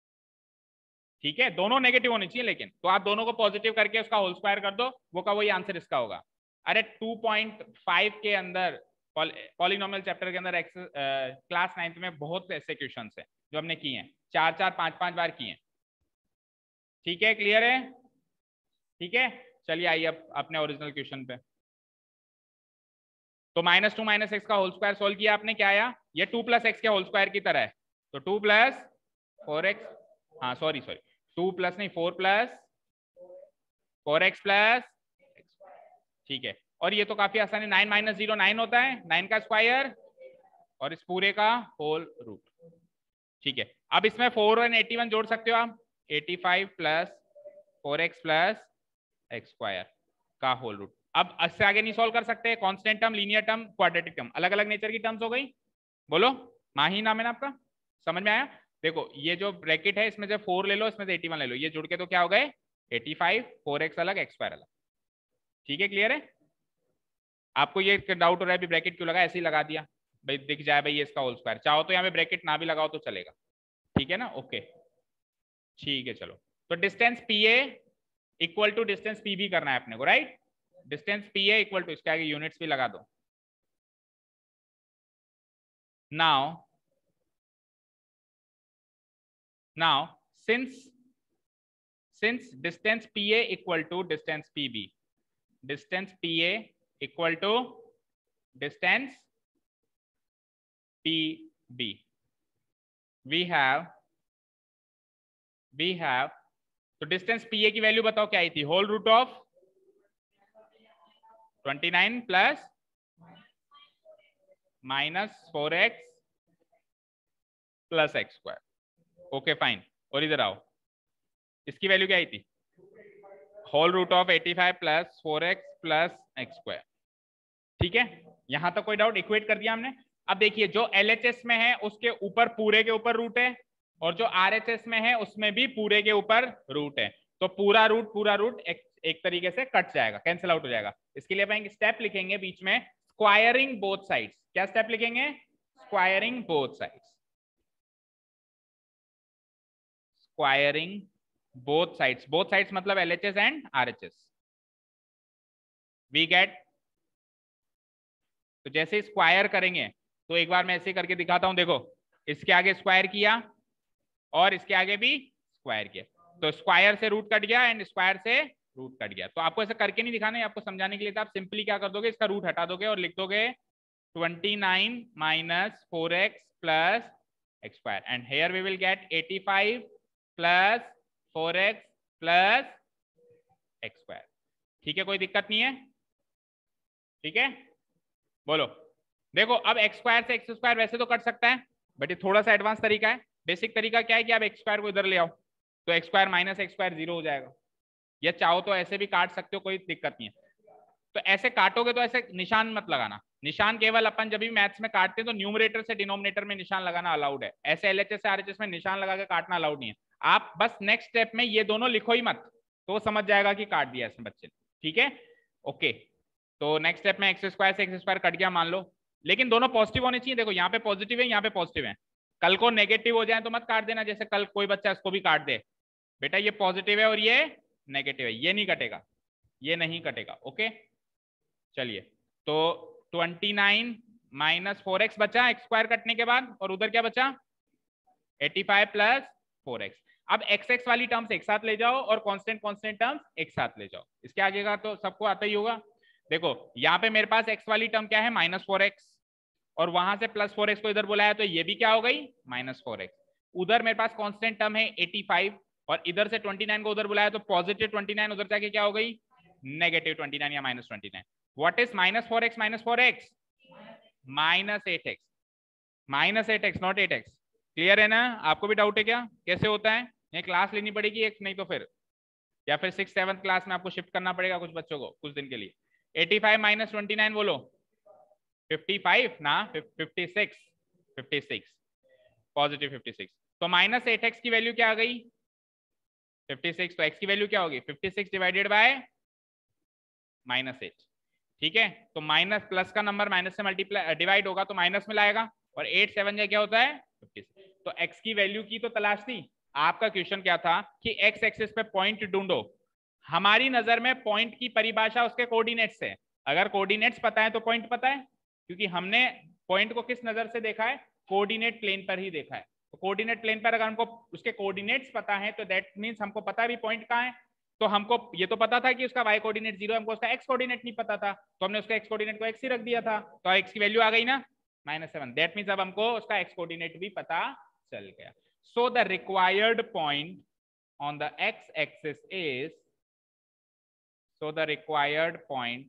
ठीक है, दोनों नेगेटिव होनी चाहिए लेकिन, तो आप दोनों को पॉजिटिव करके उसका होल स्क्वायर कर दो, वो का वही आंसर इसका होगा। अरे टू पॉइंट फाइव के अंदर पॉलिनोमियल चैप्टर के अंदर क्लास नाइन्थ में बहुत ऐसे क्वेश्चन है जो हमने किए हैं, चार चार पांच पांच बार किए हैं। ठीक है, क्लियर है? ठीक है, चलिए आइए अब अपने ओरिजिनल क्वेश्चन पे। तो माइनस टू माइनस एक्स का होल स्क्वायर सोल्व किया आपने, क्या आया, ये टू प्लस एक्स के होल स्क्वायर की तरह है, तो टू प्लस फोर एक्स, हाँ सॉरी सॉरी टू प्लस नहीं four plus four x plus, ठीक है। और ये तो काफी आसान है, नाइन माइनस जीरो नाइन होता है, नाइन का स्क्वायर और इस पूरे का होल रूट। ठीक है, अब इसमें फोर और एटी वन जोड़ सकते हो आप, eighty five plus four x plus x square का होल रूट। अब इससे आगे नहीं सॉल्व कर सकते, constant term, linear term, quadratic term, अलग अलग नेचर की टर्म्स हो गई। बोलो, माही नाम है ना आपका, समझ में आया? देखो ये जो ब्रैकेट है इसमें से फोर ले लो, इसमें से एटी वन ले लो, ये जुड़ के तो क्या हो गए एटी फाइव, फोर एक्स अलग एक्स स्क्वायर अलग। ठीक है, क्लियर है? आपको ये डाउट हो रहा है भी ब्रैकेट क्यों लगा, ऐसे ही लगा दिया भाई, दिख जाए भाई ये इसका होल स्क्वायर। चाहो तो यहाँ पे ब्रैकेट ना भी लगाओ तो चलेगा। ठीक है ना? ओके ठीक है चलो। तो distance P A equal to distance P B करना है अपने को, right? Distance P A equal to, इसके आगे यूनिट्स भी लगा दो। Now now since since distance P A equal to distance P B, distance P A equal to distance P B, we have we have तो distance P A की value बताओ क्या आई थी? Whole root of twenty nine plus minus four x plus x square. Okay fine. और इधर आओ, इसकी वैल्यू क्या आई थी? Whole root of eighty five plus four x plus x square. ठीक है, यहां तक कोई डाउट? इक्वेट कर दिया हमने। अब देखिए जो एल एच एस में है उसके ऊपर पूरे के ऊपर रूट है, और जो आर एच एस में है उसमें भी पूरे के ऊपर रूट है। तो पूरा रूट पूरा रूट एक, एक तरीके से कट जाएगा, कैंसिल आउट हो जाएगा। इसके लिए अपन स्टेप लिखेंगे बीच में, स्क्वायरिंग बोथ साइड्स। क्या स्टेप लिखेंगे? Squaring both sides, squaring both sides. Both sides मतलब L H S and R H S. We get, तो जैसे स्क्वायर करेंगे तो एक बार मैं ऐसे करके दिखाता हूं। देखो इसके आगे स्क्वायर किया और इसके आगे भी स्क्वायर किया, तो स्क्वायर से रूट कट गया एंड स्क्वायर से रूट कट गया। तो आपको ऐसा करके नहीं दिखाना है, आपको समझाने के लिए। तो आप सिंपली क्या कर दोगे, इसका रूट हटा दोगे और लिख दोगे twenty nine minus four x plus x square, and here we will get eighty five plus four x plus x square. ठीक है, कोई दिक्कत नहीं है? ठीक है, बोलो। देखो अब एक्स स्क्वायर से एक्स स्क्वायर वैसे तो कट सकता है, बट ये थोड़ा सा एडवांस तरीका है। बेसिक तरीका क्या है कि आप एक्स स्क्वायर को इधर ले आओ, तो x square minus x square zero हो जाएगा। या चाहो तो ऐसे भी काट सकते हो, कोई दिक्कत नहीं है। तो ऐसे काटोगे तो ऐसे निशान मत लगाना। निशान केवल अपन जब भी मैथ्स में काटते हैं तो न्यूमरेटर से डिनोमिनेटर में निशान लगाना अलाउड है। ऐसे एलएचएस से आरएचएस में निशान लगा के काटना अलाउड नहीं है। आप बस नेक्स्ट स्टेप में ये दोनों लिखो ही मत, तो वो समझ जाएगा कि काट दिया इसने बच्चे ने। ठीक है, ओके। तो नेक्स्ट स्टेप में एक्स स्क्वायर से एक्स स्क्वायर कट गया मान लो, लेकिन दोनों पॉजिटिव होने चाहिए। देखो यहाँ पे पॉजिटिव है, यहाँ पे पॉजिटिव है। कल को नेगेटिव हो जाए तो मत काट देना, जैसे कल कोई बच्चा इसको भी काट दे, बेटा ये पॉजिटिव है और ये नेगेटिव है, ये नहीं कटेगा, ये नहीं कटेगा। ओके चलिए, तो twenty nine minus four x बचा एक्स स्क्वायर कटने के बाद, और उधर क्या बचा? Eighty five plus four x. अब एक्स एक्स वाली टर्म्स एक साथ ले जाओ और कांस्टेंट कांस्टेंट टर्म्स एक साथ ले जाओ। इसके आगे का तो सबको आता ही होगा। देखो यहाँ पे मेरे पास एक्स वाली टर्म क्या है? माइनस फोर एक्स, और वहां से प्लस फोर एक्स को इधर बुलाया तो ये भी क्या हो गई? Minus four x. उधर मेरे पास कांस्टेंट टर्म है एटी फाइव, और इधर से ट्वेंटी नाइन को उधर बुलाया तो पॉजिटिव ट्वेंटी नाइन उधर जाके क्या हो गई? नेगेटिव ट्वेंटी नाइन या minus twenty nine. What is minus four x minus four x? Minus eight x, minus eight x not eight x. Clear है ना? आपको भी डाउट है क्या कैसे होता है? ये क्लास लेनी पड़ेगी एक, नहीं तो फिर या फिर सिक्स सेवंथ क्लास में आपको शिफ्ट करना पड़ेगा कुछ बच्चों को कुछ दिन के लिए। Eighty five minus twenty nine बोलो, फिफ्टी फाइव ना, fifty six, fifty six positive fifty six. तो माइनस एट एक्स की वैल्यू क्या आ गई? Fifty six. तो एक्स की वैल्यू क्या होगी? Fifty six divided by minus eight. ठीक है, तो माइनस प्लस का नंबर माइनस से मल्टीप्लाई डिवाइड होगा तो माइनस में लाएगा, और एट सेवन क्या होता है? Fifty six. तो एक्स की वैल्यू की तो तलाश थी। आपका क्वेश्चन क्या था कि एक्स एक्सिस पे पॉइंट ढूंढो। हमारी नजर में पॉइंट की परिभाषा उसके कोऑर्डिनेट्स है। अगर कोऑर्डिनेट्स पता है तो पॉइंट पता है, क्योंकि हमने पॉइंट को किस नजर से देखा है? कोऑर्डिनेट प्लेन पर ही देखा है। तो कोऑर्डिनेट प्लेन पर अगर हमको उसके कोऑर्डिनेट्स पता है तो दैट मींस हमको पता है भी पॉइंट कहाँ है। तो हमको ये तो पता था कि उसका वाई कोऑर्डिनेट जीरो, हमको उसका एक्स कोऑर्डिनेट नहीं पता था, तो हमने उसका एक्स कोऑर्डिनेट को एक्स ही रख दिया था। तो एक्स की वैल्यू आ गई ना, माइनस सेवन। दैट मींस अब हमको उसका एक्स कोऑर्डिनेट भी पता चल गया। So the required point on the x axis is, so the required point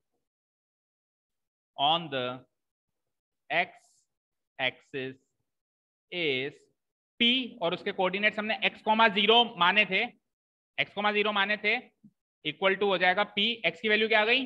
on the x axis is p, और उसके कोऑर्डिनेट्स हमने x कॉमा जीरो माने थे, x कॉमा जीरो माने थे, इक्वल टू हो जाएगा p। x की वैल्यू क्या आ गई?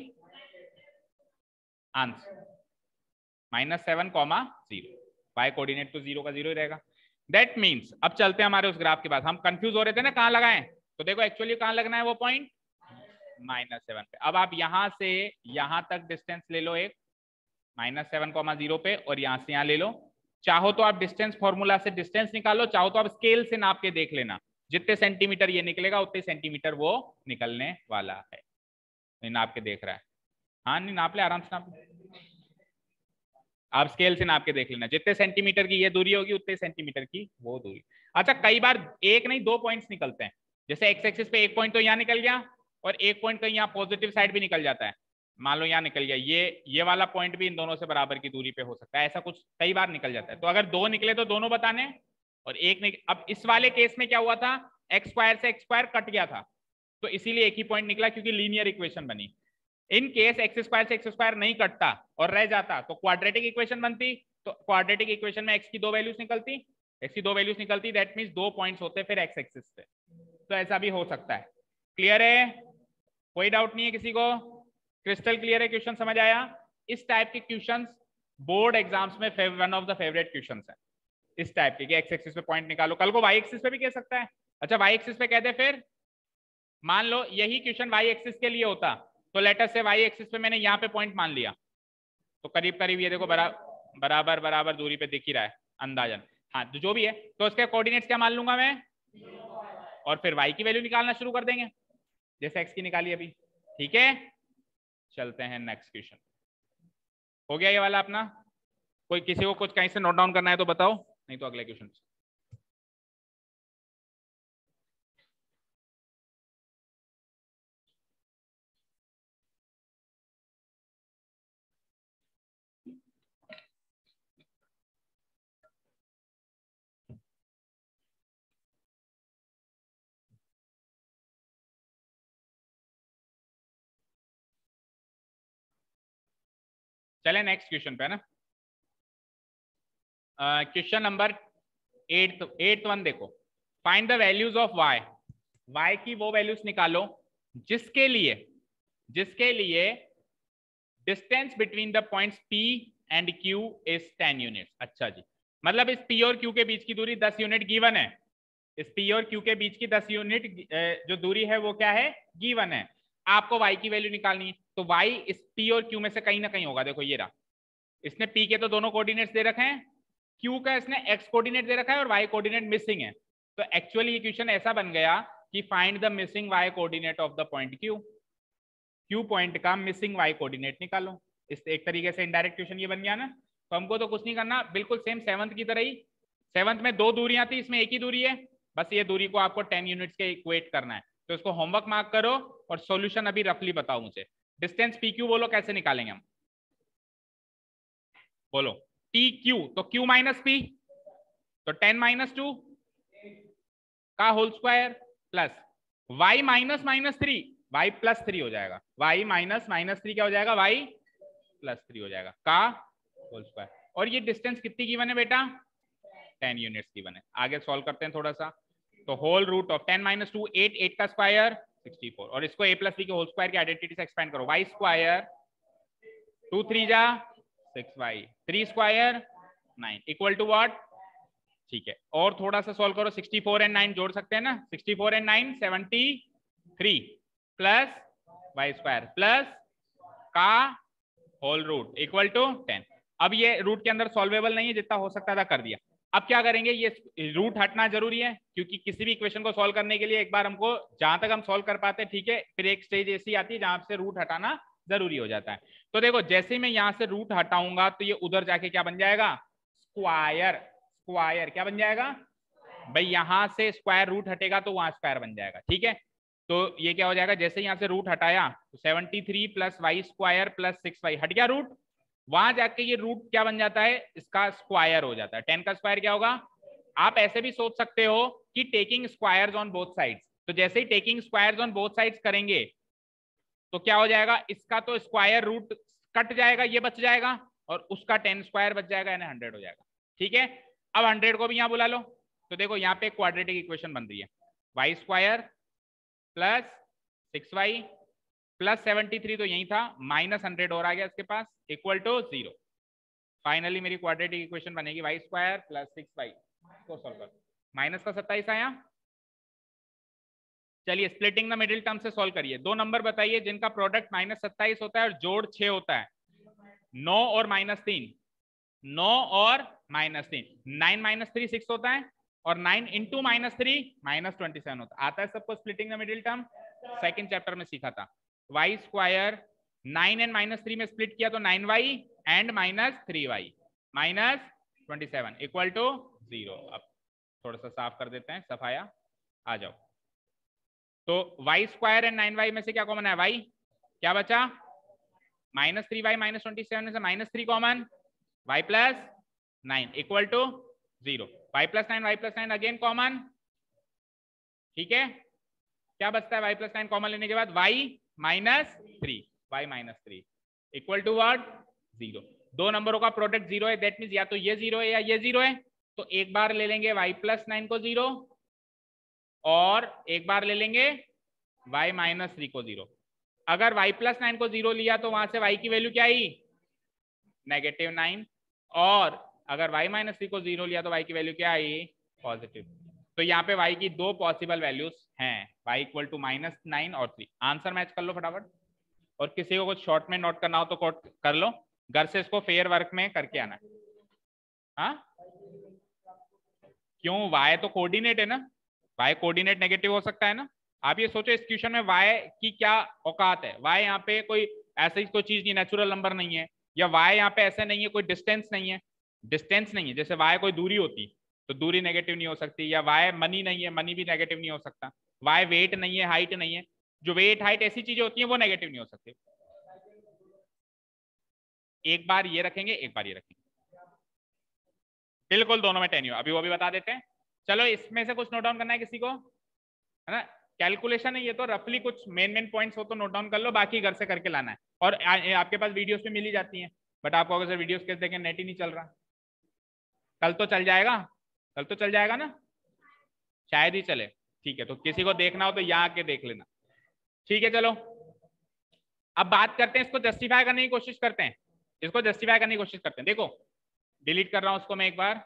Answer minus seven comma zero. y coordinate तो जीरो का जीरो ही रहेगा। दैट मीन्स अब चलते हैं हमारे उस ग्राफ के पास, हम कंफ्यूज हो रहे थे ना कहाँ लगाएं, तो देखो एक्चुअली कहाँ लगना है वो पॉइंट माइनस सेवन पे। अब आप यहां से यहां तक डिस्टेंस ले लो एक माइनस सेवन कॉमा जीरो पे, और यहां से यहां ले लो। चाहो तो आप डिस्टेंस फॉर्मूला से डिस्टेंस निकालो, चाहो तो आप स्केल से नाप के देख लेना, जितने सेंटीमीटर ये निकलेगा उतने सेंटीमीटर वो निकलने वाला है। नाप के देख रहा है, हाँ नहीं नाप ले, आराम से नाप ले, आप स्केल से नाप के देख लेना, जितने सेंटीमीटर की ये दूरी होगी उतने सेंटीमीटर की वो दूरी। अच्छा कई बार एक नहीं दो पॉइंट्स निकलते हैं, जैसे एक्स एक्सिस पे एक पॉइंट तो यहाँ निकल गया और एक पॉइंट कहीं यहाँ पॉजिटिव साइड भी निकल जाता है, मान लो यहाँ निकल गया, ये ये वाला पॉइंट भी इन दोनों से बराबर की दूरी पे हो सकता है, ऐसा कुछ कई बार निकल जाता है। तो अगर दो निकले तो दोनों बताने, और एक निकले, अब इस वाले केस में क्या हुआ था, एक्स स्क्वायर से एक्स स्क्वायर कट गया था, तो इसीलिए एक ही पॉइंट निकला क्योंकि लीनियर इक्वेशन बनी। इन केस एक्स स्क्वायर से एक्स स्क्वायर नहीं कटता और रह जाता तो क्वाड्रेटिक इक्वेशन बनती, तो क्वाड्रेटिक इक्वेशन में एक्स की दो वैल्यूज निकलती, एक्स की दो वैल्यूज निकलती, दैट मींस दो पॉइंट्स होते फिर एक्स एक्सिस पे, तो ऐसा भी हो सकता है। क्लियर है, कोई डाउट नहीं है किसी को, क्रिस्टल क्लियर है, क्वेश्चन समझ आया। इस टाइप के क्वेश्चंस बोर्ड एग्जाम्स में one of the favourite questions है, इस टाइप के, एक्स एक्सिस पे पॉइंट निकालो, कल को वाई एक्सिस पे भी कह सकता है। अच्छा वाई एक्सिस पे कहते फिर मान लो यही क्वेश्चन वाई एक्सिस के लिए होता, तो लेटर से वाई एक्सिस पे मैंने यहाँ पे पॉइंट मान लिया, तो करीब करीब ये देखो बरा, बराबर बराबर दूरी पे दिख ही रहा है अंदाजन, हाँ तो जो भी है, तो उसके कोऑर्डिनेट्स क्या मान लूंगा मैं, और फिर वाई की वैल्यू निकालना शुरू कर देंगे जैसे एक्स की निकाली अभी। ठीक है चलते हैं नेक्स्ट क्वेश्चन। हो गया ये वाला अपना, कोई किसी को कुछ कहीं से नोट डाउन करना है तो बताओ, नहीं तो अगले क्वेश्चन। चले नेक्स्ट क्वेश्चन पे ना, question number eight eight one देखो, find the values of y, y की वो वैल्यूज निकालो जिसके लिए जिसके लिए distance between the points P and Q is ten units. अच्छा जी, मतलब इस P और Q के बीच की दूरी दस यूनिट गिवन है, इस P और Q के बीच की दस यूनिट जो दूरी है वो क्या है, गिवन है। आपको y की वैल्यू निकालनी है, तो y इस P और Q में से कहीं ना कहीं होगा। देखो ये रहा, इसने P के तो दोनों कोऑर्डिनेट्स दे रखे हैं, Q का इसने x कोऑर्डिनेट दे रखा है और y कोऑर्डिनेट मिसिंग है, तो एक्चुअली इक्वेशन ऐसा बन गया कि find the missing y coordinate of the point Q, Q point का मिसिंग y कोऑर्डिनेट निकालो। इस एक तरीके से इनडायरेक्ट क्वेश्चन ये बन गया ना, तो हमको तो कुछ नहीं करना, बिल्कुल सेम सेवंथ की तरह ही, सेवंथ में दो दूरियां थी, इसमें एक ही दूरी है, बस ये दूरी को आपको टेन यूनिट्स के इक्वेट करना है, तो इसको होमवर्क मार्क करो और सॉल्यूशन अभी रफली बताओ मुझे। डिस्टेंस पी क्यू बोलो कैसे निकालेंगे हम, बोलो टी क्यू, तो क्यू माइनस पी, तो टेन माइनस टू का whole square plus y minus minus three, y plus three हो जाएगा, वाई माइनस माइनस थ्री क्या हो जाएगा, वाई प्लस थ्री हो जाएगा का होल स्क्वायर। और ये डिस्टेंस कितनी गिवन है बेटा, टेन यूनिट्स गिवन है। आगे सॉल्व करते हैं थोड़ा सा, तो whole root of ten minus two eight, eight का स्क्वायर सिक्सटी फोर, और इसको ए प्लस बी के होल स्क्वायर की आइडेंटिटी से एक्सपेंड करो, वाई स्क्वायर टू थ्री जा six y, three square nine equal to what, ठीक है। और थोड़ा सा सॉल्व करो, सिक्सटी फोर एंड नाइन जोड़ सकते हैं ना, sixty four and nine seventy three plus y square plus का whole root equal to ten. अब ये रूट के अंदर सॉल्वेबल नहीं है, जितना हो सकता था कर दिया। अब क्या करेंगे, ये रूट हटना जरूरी है, क्योंकि किसी भी इक्वेशन को सॉल्व करने के लिए एक बार हमको जहां तक हम सॉल्व कर पाते हैं, ठीक है, फिर एक स्टेज ऐसी आती है जहां से रूट हटाना जरूरी हो जाता है। तो देखो जैसे मैं यहां से रूट हटाऊंगा तो ये उधर जाके क्या बन जाएगा, स्क्वायर, स्क्वायर क्या बन जाएगा भाई, यहां से स्क्वायर रूट हटेगा तो वहां स्क्वायर बन जाएगा, ठीक है। तो ये क्या हो जाएगा, जैसे यहाँ से रूट हटाया तो seventy three plus y square plus six y हट गया रूट, वहां जाके ये रूट क्या बन जाता है, इसका स्क्वायर हो जाता है। टेन का स्क्वायर क्या होगा, आप ऐसे भी सोच सकते हो कि taking squares on both sides, तो जैसे ही taking squares on both sides करेंगे तो क्या हो जाएगा, इसका तो स्क्वायर रूट कट जाएगा, ये बच जाएगा, और उसका टेन स्क्वायर बच जाएगा, यानी हंड्रेड हो जाएगा, ठीक है। अब हंड्रेड को भी यहाँ बुला लो, तो देखो यहाँ पे क्वाड्रेटिक इक्वेशन बन रही है, y square plus six y plus seventy three, तो यही था, माइनस हंड्रेड और आ गया इसके पास, इक्वल टू जीरो। फाइनली मेरी क्वाड्रेटिक इक्वेशन बनेगी y square plus six y इसको सॉल्व कर, माइनस का सत्ताईस आया। चलिए स्प्लिटिंग द मिडिल टर्म से सॉल्व करिए। दो नंबर बताइए जिनका प्रोडक्ट माइनस सत्ताईस होता है और जोड़ छह होता है। नौ और माइनस तीन, नौ और माइनस तीन, नाइन माइनस थ्री सिक्स होता है और nine into minus three minus twenty seven होता है। आता है सबको splitting the middle term, second chapter में सीखा था। Y square nine and minus three में स्प्लिट किया तो nine y and minus three y minus twenty seven equal to zero. अब थोड़ा सा साफ कर देते हैं, सफाया आ जाओ। तो y square and nine y में से क्या कॉमन है, वाई, क्या बचा minus three y minus twenty seven में से minus three common, y plus nine equal to zero. Y plus nine y plus nine again common, ठीक है। क्या बचता है वाई प्लस नाइन कॉमन लेने के बाद, y minus three, y minus three equal to what, zero. दो नंबरों का प्रोडक्ट जीरो है, दैट मीन्स या तो ये जीरो है या ये जीरो है। तो एक बार ले लेंगे वाई प्लस नाइन को जीरो और एक बार ले लेंगे वाई माइनस थ्री को जीरो। अगर वाई प्लस नाइन को जीरो लिया तो वहां से वाई की वैल्यू क्या आई, नेगेटिव नाइन, और अगर वाई माइनस थ्री को जीरो लिया तो वाई की वैल्यू क्या आई, पॉजिटिव। तो यहाँ पे वाई की दो पॉसिबल वैल्यूज हैं, y equal to minus nine और थ्री। आंसर मैच कर लो फटाफट, और किसी को कुछ शॉर्ट में नोट करना हो तो कर लो, घर से इसको फेयर वर्क में करके आना। हाँ क्यों, वाई तो कोऑर्डिनेट है ना, वाई कोऑर्डिनेट नेगेटिव हो सकता है ना। आप ये सोचो इस क्वेश्चन में वाई की क्या औकात है, वाई यहाँ पे कोई ऐसी कोई चीज नहीं, नेचुरल नंबर नहीं है, या वाई यहाँ पे ऐसे नहीं है, कोई डिस्टेंस नहीं है, डिस्टेंस नहीं है। जैसे वाई कोई दूरी होती तो दूरी नेगेटिव नहीं हो सकती, या वाई मनी नहीं है, मनी भी नेगेटिव नहीं हो सकता। वाई वेट नहीं है, हाइट नहीं है, जो वेट हाइट ऐसी चीजें होती हैं वो नेगेटिव नहीं हो सकती। एक बार ये रखेंगे एक बार ये रखेंगे, बिल्कुल दोनों में टेन, अभी वो भी बता देते हैं। चलो इसमें से कुछ नोट डाउन करना है किसी को, है ना। कैलकुलेशन है ये तो, रफली कुछ मेन मेन पॉइंट्स हो तो नोट डाउन कर लो, बाकी घर से करके लाना है। और आ, आपके पास वीडियोस में मिल ही जाती हैं, बट आपको अगर वीडियोस कैसे देखें, नेट ही नहीं चल रहा। कल तो चल जाएगा, कल तो चल जाएगा ना, शायद ही चले, ठीक है। तो किसी को देखना हो तो यहाँ आके देख लेना, ठीक है। चलो अब बात करते हैं, इसको जस्टिफाई करने की कोशिश करते हैं, इसको जस्टिफाई करने की कोशिश करते हैं। देखो डिलीट कर रहा हूं उसको मैं एक बार।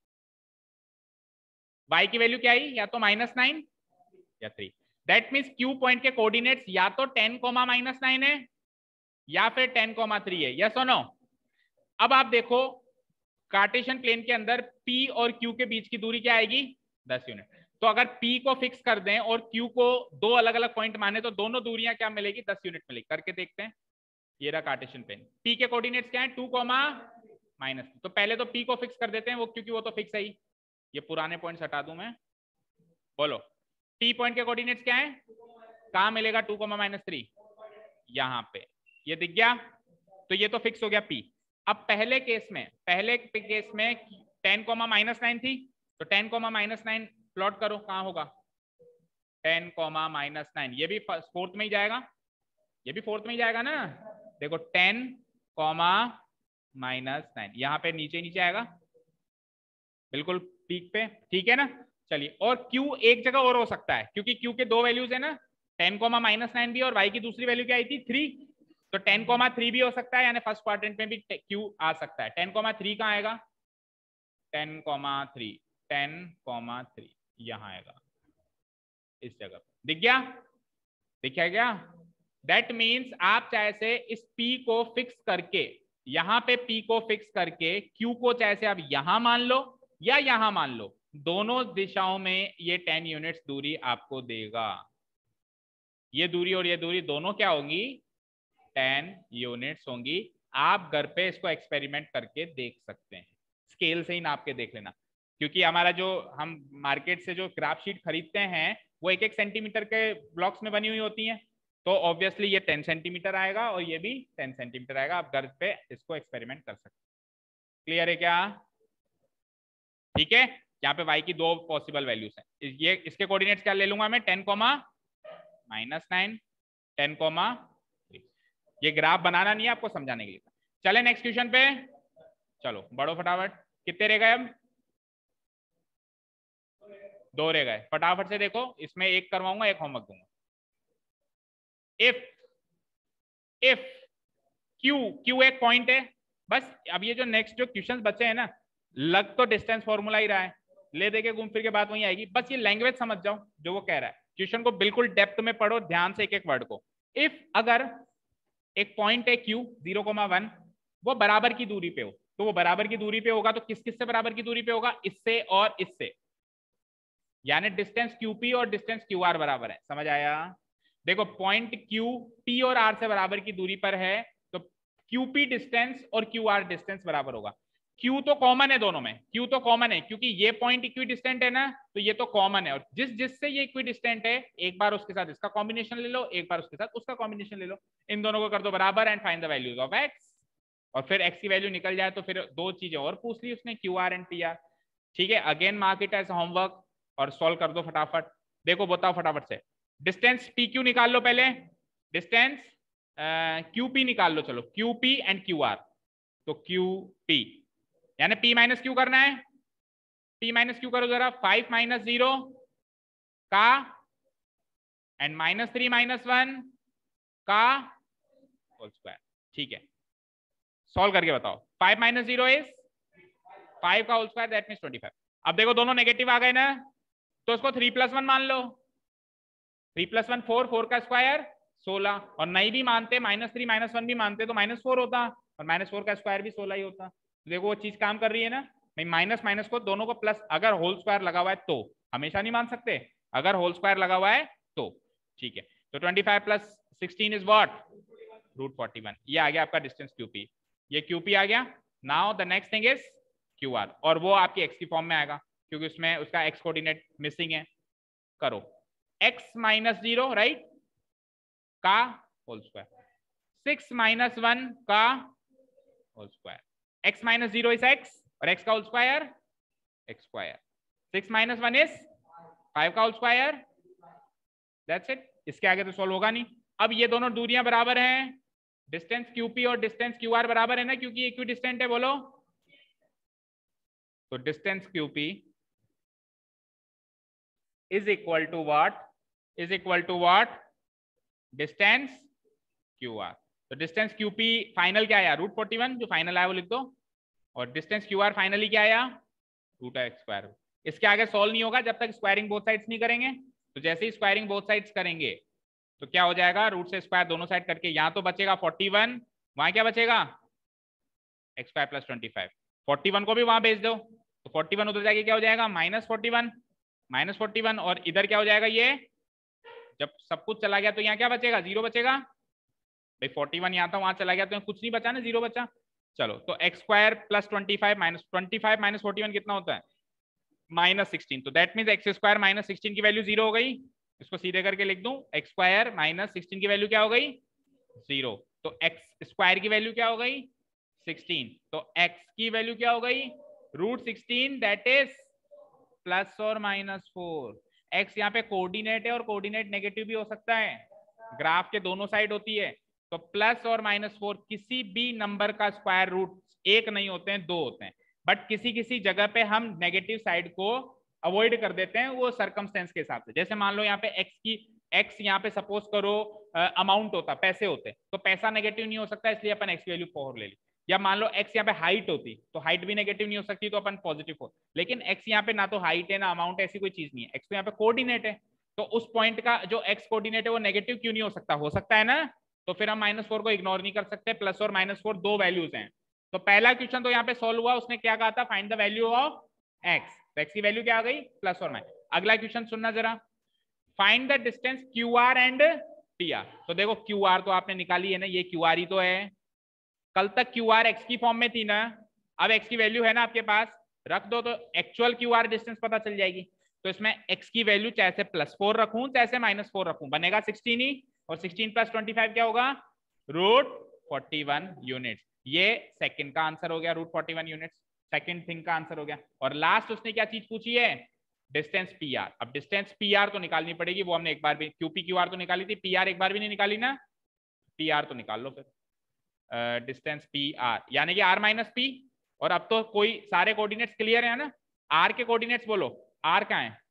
y की वैल्यू क्या आई, या तो माइनस नाइन या three. That means Q point के कोऑर्डिनेट्स या तो टेन कोमा माइनस नाइन है या फिर टेन कोमा थ्री है, यस और नो। अब आप देखो कार्टेशियन प्लेन के अंदर p और q के बीच की दूरी क्या आएगी, दस यूनिट। तो अगर p को फिक्स कर दें और q को दो अलग अलग पॉइंट माने तो दोनों दूरियां क्या मिलेगी, दस यूनिट मिलेगी। करके देखते हैं। ये रहा कार्टेशियन प्लेन, p के कोऑर्डिनेट्स क्या है, टू कोमा माइनस। तो पहले तो p को फिक्स कर देते हैं, वो क्योंकि वो तो फिक्स है ही। ये पुराने पॉइंट्स हटा दूं मैं, बोलो टी पॉइंट के कोऑर्डिनेट्स क्या है, कहां मिलेगा, टू कोमा माइनस थ्री, यहां पे, ये दिख गया। तो ये तो फिक्स हो गया p। अब पहले केस में, पहले केस में टेन कोमा माइनस नाइन थी, तो ten comma minus nine plot करो, कहां होगा, टेन कोमा माइनस नाइन, ये भी फोर्थ में ही जाएगा, ये भी फोर्थ में ही जाएगा ना। देखो टेन कोमा माइनस नाइन यहाँ पे नीचे नीचे आएगा, बिल्कुल पीक पे, ठीक है ना। चलिए, और Q एक जगह और हो सकता है, क्योंकि Q के दो वैल्यूज है ना, टेन कोमा माइनस नाइन भी, और y की दूसरी वैल्यू क्या आई थी, थ्री। तो टेन कोमा थ्री भी हो सकता है, यानी फर्स्ट क्वाड्रेंट में भी Q आ सकता है। टेन कोमा थ्री कहाँ आएगा, ten comma three, ten comma three यहाँ आएगा, इस जगह पर। दिख गया, दिखा गया। दैट मीन्स आप चाहे से इस P को फिक्स करके, यहाँ पे P को फिक्स करके Q को चाहे से आप यहां मान लो या यहां मान लो, दोनों दिशाओं में ये टेन यूनिट्स दूरी आपको देगा। ये दूरी और ये दूरी दोनों क्या होंगी, टेन यूनिट्स होंगी। आप घर पे इसको एक्सपेरिमेंट करके देख सकते हैं, स्केल से ही नाप के देख लेना, क्योंकि हमारा जो हम मार्केट से जो ग्राफ शीट खरीदते हैं वो एक एक सेंटीमीटर के ब्लॉक्स में बनी हुई होती हैं। तो ऑब्वियसली ये टेन सेंटीमीटर आएगा और ये भी टेन सेंटीमीटर आएगा। आप घर पे इसको एक्सपेरिमेंट कर सकते हैं। क्लियर है क्या, ठीक है। यहाँ पे y की दो पॉसिबल वैल्यूज हैं, ये इसके कोऑर्डिनेट्स क्या ले लूंगा मैं, ten comma minus nine, ten comma three. ये ग्राफ बनाना नहीं है, आपको समझाने के लिए। चले नेक्स्ट क्वेश्चन पे, चलो बढ़ो फटाफट। कितने रह गए, अब दो रह गए, फटाफट से देखो। इसमें एक करवाऊंगा, एक होमवर्क दूंगा। इफ इफ क्यू, क्यू एक पॉइंट है बस। अब ये जो नेक्स्ट जो क्वेश्चंस बचे हैं ना, लग तो डिस्टेंस फॉर्मूला ही रहा है, ले दे के घूम फिर के बात वहीं आएगी। बस ये लैंग्वेज समझ जाओ जो वो कह रहा है। क्वेश्चन को बिल्कुल डेप्थ में पढ़ो, ध्यान से एक एक वर्ड को। इफ अगर एक पॉइंट है क्यू जीरो कोमा वन, वो बराबर की दूरी पे हो, तो वो बराबर की दूरी पे होगा तो किस किस से बराबर की दूरी पे होगा? इससे और इससे, यानी डिस्टेंस क्यूपी और डिस्टेंस क्यू आर बराबर है। समझ आया? देखो पॉइंट क्यू पी और आर से बराबर की दूरी पर है तो क्यूपी डिस्टेंस और क्यू आर डिस्टेंस बराबर होगा। क्यू तो कॉमन है दोनों में, क्यू तो कॉमन है क्योंकि ये पॉइंट इक्वी डिस्टेंट है ना, तो ये तो कॉमन है। और जिस जिससे ये इक्वी डिस्टेंट है एक बार उसके साथ इसका कॉम्बिनेशन ले लो, एक बार उसके साथ उसका कॉम्बिनेशन ले लो, इन दोनों को कर दो बराबर and find the values of x. और फिर एक्स की वैल्यू निकल जाए तो फिर दो चीजें और पूछ ली उसने, Q R and P R. ठीक है, again mark it as homework और सॉल्व कर दो फटाफट। देखो बताओ फटाफट से, डिस्टेंस पी क्यू निकाल लो पहले, डिस्टेंस क्यू पी निकाल लो। चलो Q P and Q R, तो क्यू पी यानी पी माइनस क्यू करना है। पी माइनस क्यू करो जरा, फाइव माइनस जीरो का and minus three minus one का होल स्क्वायर। ठीक है, सॉल्व करके बताओ। Five minus zero is five का whole square, that means twenty five. अब देखो दोनों नेगेटिव आ गए ना, तो इसको थ्री प्लस वन मान लो। Three plus one four, four का स्क्वायर सोलह, और नहीं भी मानते माइनस थ्री माइनस वन भी मानते तो माइनस फोर होता, और माइनस फोर का स्क्वायर भी सोलह ही होता। तो देखो वो चीज काम कर रही है ना भाई, माइनस माइनस को दोनों को प्लस, अगर होल स्क्वायर लगा हुआ है तो, हमेशा नहीं मान सकते, अगर होल स्क्वायर लगा हुआ है तो। ठीक है, तो twenty five plus sixteen is what? Root forty one. ये आ गया आपका डिस्टेंस क्यूपी, ये क्यूपी आ गया। Now the next thing is Q R, और वो आपकी एक्स की फॉर्म में आएगा क्योंकि उसमें उसका एक्स कोऑर्डिनेट मिसिंग है। करो एक्स माइनस जीरो राइट का whole square, six minus one का whole square, x minus zero is x और एक्स का whole square x square, six minus one is five का होल स्क्वायर, दैट्स इट। इसके आगे तो सॉल्व होगा नहीं। अब ये दोनों दूरियां बराबर हैं, डिस्टेंस क्यूपी और डिस्टेंस क्यू आर बराबर है ना, क्योंकि इक्वी डिस्टेंट है। बोलो तो distance Q P is equal to what? Is equal to what? Distance Q R. तो डिस्टेंस क्यूपी फाइनल क्या आया? रूट फोर्टी वन, जो फाइनल आया वो लिख दो, और डिस्टेंस क्यू आर फाइनली क्या आया? Root x square. इसके आगे सॉल्व नहीं होगा जब तक स्क्वायरिंग बोथ साइड्स नहीं करेंगे। तो जैसे ही स्क्वायरिंग बोथ साइड्स करेंगे तो क्या हो जाएगा? रूट से स्क्वायर दोनों साइड करके यहाँ तो बचेगा फोर्टी वन, वहां क्या बचेगा? X square plus twenty five. Forty one को भी वहां भेज दो तो फोर्टी वन उधर जाके क्या हो जाएगा? Minus forty one, minus forty one, और इधर क्या हो जाएगा? ये जब सब कुछ चला गया तो यहाँ क्या बचेगा? जीरो बचेगा भाई। फोर्टी वन यहाँ था वहां चला गया तो कुछ नहीं बचा ना, जीरो बचा। चलो तो x square plus twenty five minus twenty five minus forty one कितना होता है? Minus sixteen. तो that means x square minus sixteen की वैल्यू जीरो हो गई। इसको सीधे करके लिख दूं, एक्स स्क्वायर माइनस सिक्सटीन की वैल्यू क्या हो गई? जीरो। तो एक्स स्क्वायर की वैल्यू क्या हो गई? सिक्सटीन। तो एक्स की वैल्यू क्या हो गई? Root sixteen, that is plus और माइनस फोर। एक्स यहाँ पे कोऑर्डिनेट है और कोऑर्डिनेट नेगेटिव भी हो सकता है, ग्राफ के दोनों साइड होती है। तो प्लस और माइनस फोर किसी भी नंबर का स्क्वायर रूट एक नहीं होते हैं, दो होते हैं। बट किसी किसी जगह पे हम नेगेटिव साइड को अवॉइड कर देते हैं, वो सर्कमस्टेंस के हिसाब से। जैसे मान लो यहाँ पे एक्स की एक्स यहाँ पे सपोज करो अमाउंट होता, पैसे होते, तो पैसा नेगेटिव नहीं हो सकता, इसलिए अपन एक्स की वैल्यू फोर ले ली। या मान लो एक्स यहाँ पे हाइट होती तो हाइट भी नेगेटिव नहीं हो सकती, तो अपन पॉजिटिव हो। लेकिन एक्स यहाँ पे ना तो हाइट है ना अमाउंट है, ऐसी कोई चीज नहीं है। एक्स तो यहाँ पे कोऑर्डिनेट है, तो उस पॉइंट का जो एक्स कोऑर्डिनेट है वो नेगेटिव क्यों नहीं हो सकता? हो सकता है ना। तो फिर हम माइनस फोर को इग्नोर नहीं कर सकते। प्लस और माइनस फोर दो वैल्यूज हैं। तो पहला क्वेश्चन तो यहाँ पे सॉल्व हुआ, उसने क्या कहा था? Find the value of x. तो एक्स की वैल्यू क्या आ गई? प्लस और माइनस। अगला क्वेश्चन सुनना जरा, find the distance Q R and P R. तो देखो क्यू आर तो आपने निकाली है ना, ये क्यू आर ही तो है। कल तक क्यू आर एक्स की फॉर्म में थी ना, अब एक्स की वैल्यू है ना आपके पास, रख दो तो एक्चुअल क्यू आर डिस्टेंस पता चल जाएगी। तो इसमें एक्स की वैल्यू चाहे से प्लस फोर रखूं चाहे से माइनस फोर रखूं, बनेगा सिक्सटीन ही, और सिक्सटीन प्लस ट्वेंटी फाइव क्या होगा? Root forty one units. ये सेकंड का आंसर हो गया, root forty one units, second thing का आंसर हो गया। और लास्ट उसने क्या चीज पूछी है? Distance P R. अब डिस्टेंस पी आर तो निकालनी पड़ेगी, वो हमने एक बार भी क्यूपी क्यू आर तो निकाली थी, पी आर एक बार भी नहीं निकाली ना। पी आर तो निकाल लो फिर, डिस्टेंस पी आर यानी कि आर माइनस पी। और अब तो कोई सारे कोऑर्डिनेट्स क्लियर है ना? आर के कोऑर्डिनेट्स बोलो, आर कहाँ है?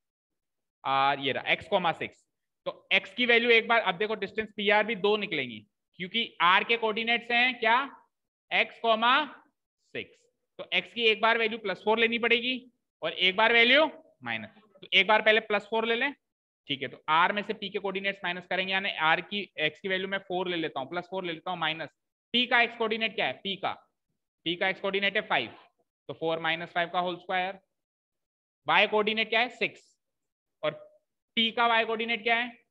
आर ये रहा, एक्स कोमा सिक्स। तो एक्स की वैल्यू एक बार, अब देखो डिस्टेंस पी आर भी दो निकलेंगी क्योंकि आर के कोऑर्डिनेट्स हैं क्या? X comma six. तो एक्स की एक बार वैल्यू प्लस फोर लेनी पड़ेगी, और एक बार वैल्यू माइनस। तो एक बार पहले प्लस फोर ले लें, ठीक है। तो आर में से पी के कोऑर्डिनेट्स माइनस करेंगे, यानी आर की एक्स की वैल्यू में फोर ले लेता हूँ, प्लस फोर ले लेता हूँ, माइनस पी का एक्स कोऑर्डिनेट क्या है, पी का पी का एक्स कोऑर्डिनेट है फाइव, तो फोर माइनस फाइव का होल स्क्वायर। वाई कोऑर्डिनेट क्या है सिक्स, और पी का वाई कोऑर्डिनेट क्या है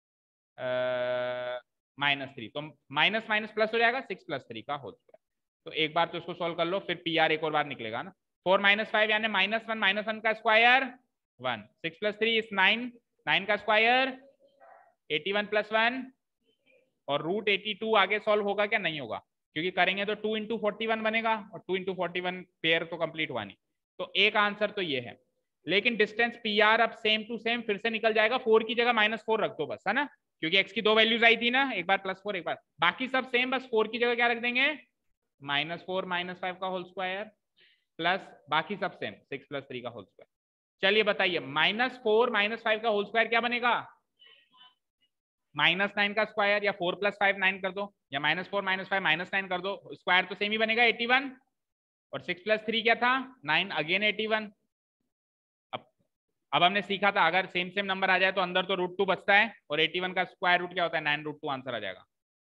माइनस थ्री, तो माइनस माइनस प्लस हो जाएगा, सिक्स प्लस थ्री का होल स्क्वायर। तो एक बार तो इसको सॉल्व कर लो, फिर पी आर एक और बार निकलेगा ना। फोर माइनस फाइव यानी माइनस वन, माइनस वन का square one, six plus three is nine, nine का square eighty one plus one, और रूट एटी टू आगे सॉल्व होगा क्या, नहीं होगा, क्योंकि करेंगे तो टू इंटू फोर्टी वन बनेगा, और two into forty one pair तो कंप्लीट हुआ नहीं। तो एक आंसर तो ये है, लेकिन डिस्टेंस पी आर अब सेम टू सेम फिर से निकल जाएगा, फोर की जगह माइनस फोर रख दो बस, है ना, क्योंकि एक्स की दो वैल्यूज आई थी ना, एक बार प्लस फोर एक बार, बाकी सब सेम, बस फोर की जगह क्या रख देंगे माइनस फोर माइनस फाइव का होल स्क्वायर, प्लस बाकी सब सेम सिक्स प्लस थ्री का होल स्क्वायर। चलिए बताइए माइनस फोर माइनस फाइव का होल स्क्वायर क्या बनेगा, माइनस नाइन का स्क्वायर, या फोर प्लस फाइव नाइन कर दो, या minus four minus five minus nine कर दो, स्क्वायर तो सेम ही बनेगा एटी वन, और सिक्स प्लस थ्री क्या था नाइन, अगेन एटी वन। अब अब हमने सीखा था अगर सेम सेम नंबर आ जाए तो अंदर तो रूट टू बचता है, और एटी वन का स्क्वायर रूट क्या होता है नाइन रूट टू, आंसर आ जाएगा।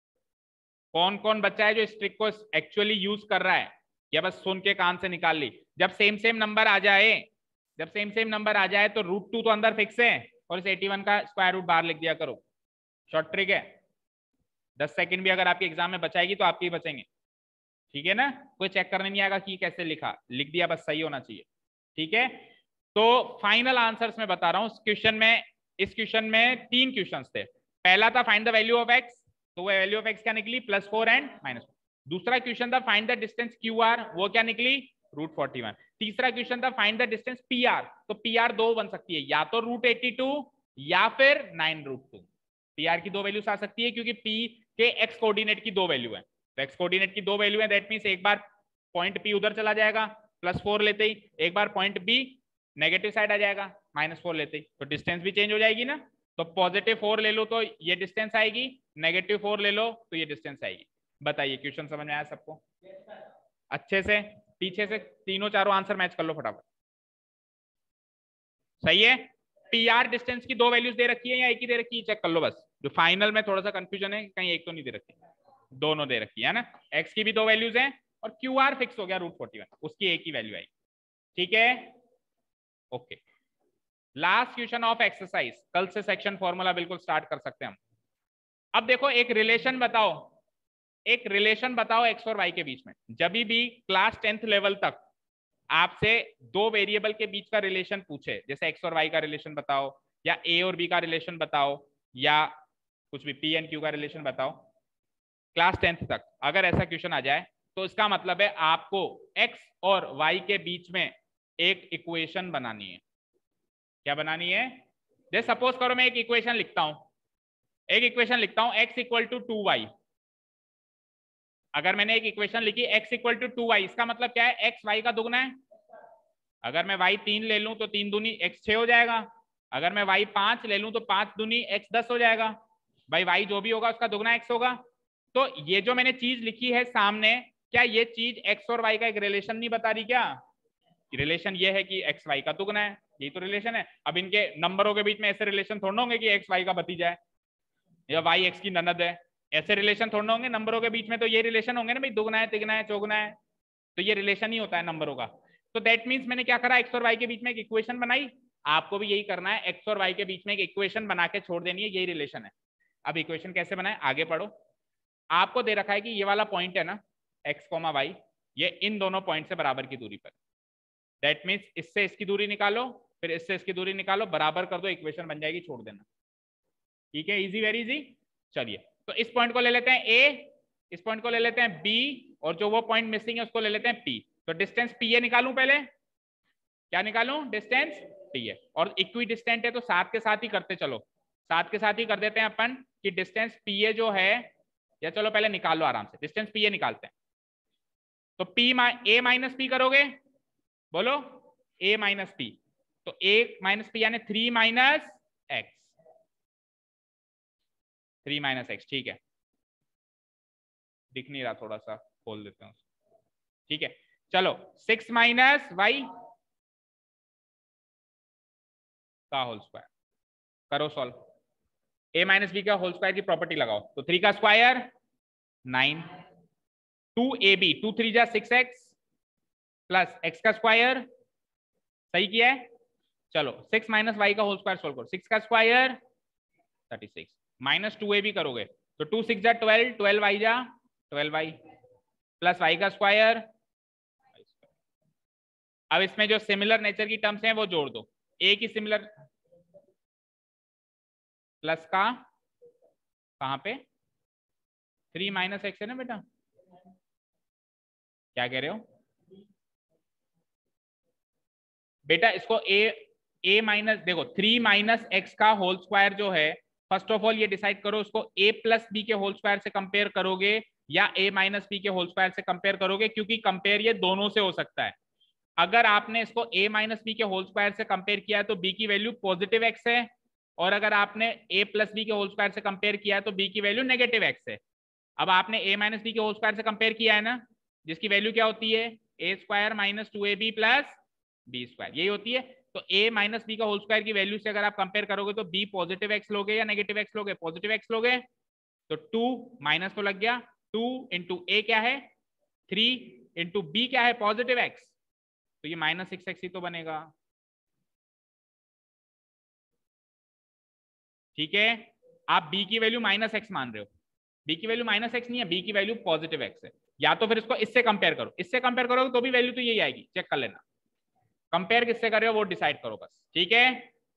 कौन कौन बच्चा है जो इस ट्रिक को एक्चुअली यूज कर रहा है, या बस सुन के कान से निकाल ली। जब सेम सेम नंबर आ जाए, जब सेम सेम नंबर आ जाए तो रूट टू तो अंदर फिक्स है, और इस एटी वन का स्क्वायर रूट बाहर लिख दिया करो, शॉर्ट ट्रिक है। दस सेकंड भी अगर आपके एग्जाम में बचाएगी तो आपके ही बचेंगे, ठीक है ना, कोई चेक करने नहीं आएगा कि कैसे लिखा, लिख दिया बस सही होना चाहिए, ठीक है। तो फाइनल आंसर्स में बता रहा हूं, इस क्वेश्चन में इस क्वेश्चन में तीन क्वेश्चंस थे। पहला था find the value of x, तो वो वैल्यू ऑफ एक्स क्या निकली plus four and minus four. दूसरा क्वेश्चन था find the distance Q R, वो क्या निकली रूट फोर्टी वन। तीसरा क्वेश्चन था find the distance P R, तो पी आर दो बन सकती है, या तो रूट एटी टू या फिर nine root two. P R की दो वैल्यूज आ सकती है क्योंकि पी के एक्स कोऑर्डिनेट की दो वैल्यू है, तो एक्स कोऑर्डिनेट की दो वैल्यू है, दैट मींस एक बार पॉइंट पी उधर चला जाएगा प्लस फोर लेते ही, एक बार पॉइंट बी नेगेटिव साइड आ जाएगा माइनस फोर लेते ही, तो डिस्टेंस भी चेंज हो जाएगी ना। तो पॉजिटिव फोर ले लो तो ये डिस्टेंस आएगी, नेगेटिव फोर ले लो तो ये डिस्टेंस आएगी। बताइए क्वेश्चन समझ में आया सबको अच्छे से, पीछे से तीनों चारों आंसर मैच कर लो फटाफट, सही है। पी आर डिस्टेंस की दो वैल्यूज दे रखी है या एक ही दे रखी है, चेक कर लो बस, जो फाइनल में थोड़ा सा कंफ्यूजन है कहीं एक तो नहीं दे रखी, दोनों दे रखी है ना, एक्स की भी दो वैल्यूज हैं और क्यू आर फिक्स हो गया रूट फोर्टी वन, उसकी एक ही वैल्यू आई, ठीक है, okay. Last question of exercise, कल से सेक्शन फॉर्मूला बिल्कुल स्टार्ट कर सकते हैं हम। अब देखो एक रिलेशन बताओ, एक रिलेशन बताओ एक्स और वाई के बीच में, जब भी क्लास टेंथ लेवल तक आपसे दो वेरिएबल के बीच का रिलेशन पूछे, जैसे एक्स और वाई का रिलेशन बताओ, या ए और बी का रिलेशन बताओ, या कुछ भी पी एंड क्यू का रिलेशन बताओ, क्लास टेंथ तक अगर ऐसा क्वेश्चन आ जाए तो इसका मतलब है आपको एक्स और वाई के बीच में एक इक्वेशन बनानी है। क्या बनानी है, जैसे सपोज करो मैं एक इक्वेशन लिखता हूं, एक इक्वेशन लिखता हूं x equal to two y. अगर मैंने एक इक्वेशन लिखी x equal to two y, इसका मतलब क्या है एक्स वाई का दुगना है। अगर मैं वाई तीन ले लूं तो तीन दूनी एक्स छह हो जाएगा, अगर मैं वाई पांच ले लूं तो पांच दूनी एक्स दस हो जाएगा, भाई वाई जो भी होगा उसका दुगना एक्स होगा। तो ये जो मैंने चीज लिखी है सामने, क्या ये चीज एक्स और वाई का एक रिलेशन नहीं बता रही क्या, रिलेशन ये है कि एक्स वाई का दुगना है, यही तो रिलेशन है। अब इनके नंबरों के बीच में ऐसे रिलेशन थोड़ा होंगे कि एक्स वाई का भतीजा है या वाई एक्स की ननद है, ऐसे रिलेशन थोड़ा होंगे नंबरों के बीच में, तो ये रिलेशन होंगे ना भाई, दुगना है तिगना है चौगुना है, तो ये रिलेशन ही होता है नंबरों का। तो दैट मीन्स मैंने क्या करा, एक्स और वाई के बीच में एक इक्वेशन बनाई, आपको भी यही करना है, एक्स और वाई के बीच में एक इक्वेशन बना के छोड़ देनी है, यही रिलेशन है। अब इक्वेशन कैसे बनाए आगे पढ़ो, आपको दे रखा है कि ये वाला पॉइंट है ना एक्स कॉमा वाई, ये इन दोनों पॉइंट से बराबर की दूरी पर, दैट मीन्स इससे इसकी दूरी निकालो, फिर इससे इसकी दूरी निकालो, बराबर कर दो, इक्वेशन बन जाएगी, छोड़ देना, ठीक है, इजी वेरी इजी। चलिए तो इस पॉइंट को ले लेते हैं ए, इस पॉइंट को ले लेते हैं बी, और जो वो पॉइंट मिसिंग है उसको ले लेते हैं पी। तो डिस्टेंस पी ए निकालूं, पहले क्या निकालूं, डिस्टेंस पी ए, और इक्वी डिस्टेंट है तो साथ के साथ ही करते चलो, साथ के साथ ही कर देते हैं अपन कि डिस्टेंस पी ए जो है, या चलो पहले निकालो आराम से, डिस्टेंस पी ए निकालते हैं। तो पी ए माइनस पी करोगे, बोलो ए माइनस पी, तो ए माइनस पी यानी three minus x, three minus x, ठीक है, दिख नहीं रहा, थोड़ा सा खोल देते हैं, ठीक है। चलो सिक्स माइनस वाई, का होल स्क्वायर। करो सॉल्व। ए माइनस बी का होल स्क्वायर की प्रॉपर्टी लगाओ। तो थ्री का square nine, two A B, two three जा सिक्स एक्स प्लस एक्स का स्क्वायर, सही किया है। चलो सिक्स माइनस वाई का होल स्क्वायर सोल्व करो। सिक्स का square thirty six, minus two ए बी करोगे तो टू सिक्स जा ट्वेल्व, ट्वेल्व वाई जा ट्वेल्व वाई प्लस वाई का स्क्वायर। अब इसमें जो सिमिलर नेचर की टर्म्स हैं वो जोड़ दो। ए की सिमिलर प्लस का कहां पे, थ्री माइनस एक्स है ना बेटा, क्या कह रहे हो बेटा? इसको ए ए माइनस, देखो थ्री माइनस एक्स का होल स्क्वायर जो है, फर्स्ट ऑफ ऑल ये डिसाइड करो उसको ए प्लस बी के होल स्क्वायर से कंपेयर करोगे या ए माइनस बी के होल स्क्वायर से कंपेयर करोगे, क्योंकि कंपेयर ये दोनों से हो सकता है। अगर आपने इसको ए माइनस बी के होल स्क्वायर से कंपेयर किया है तो बी की वैल्यू पॉजिटिव एक्स है, और अगर आपने ए प्लस बी के होल स्क्वायर से कंपेयर किया है तो बी की वैल्यू नेगेटिव एक्स है। अब आपने ए माइनस बी के होल स्क्वायर से कंपेयर किया है ना, जिसकी वैल्यू क्या होती है, ए square minus two A B plus B square, यही होती है। तो ए माइनस बी का होल स्क्वायर की वैल्यू से अगर आप कंपेयर करोगे तो बी पॉजिटिव एक्स लोगे या नेगेटिव एक्स लोगे, पॉजिटिव एक्स लोगे। तो टू माइनस तो लग गया, टू इंटू ए क्या है थ्री, इंटू बी क्या है पॉजिटिव एक्स, तो ये माइनस सिक्स एक्स ही तो बनेगा। ठीक है, आप बी की वैल्यू माइनस एक्स मान रहे हो, बी की वैल्यू माइनस एक्स नहीं है, बी की वैल्यू पॉजिटिव एक्स है। या तो फिर इसको इससे कंपेयर करो, इससे कंपेयर करोगे तो भी वैल्यू तो यही आएगी, चेक कर लेना। कंपेयर किससे कर रहे हो वो डिसाइड करो बस, ठीक है।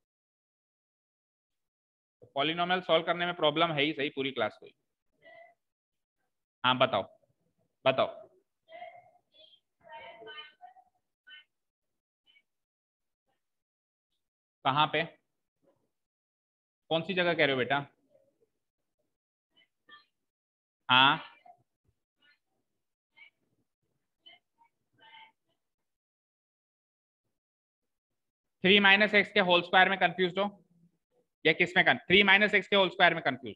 तो पॉलिनोमियल सॉल्व करने में प्रॉब्लम है ही सही पूरी क्लास को। हाँ बताओ बताओ। कहाँ पे, कौन सी जगह कह रहे हो बेटा? हाँ थ्री माइनस एक्स के होल स्क्वायर में कंफ्यूज हो या किस में? थ्री माइनस एक्स के होल स्क्वायर में कंफ्यूज।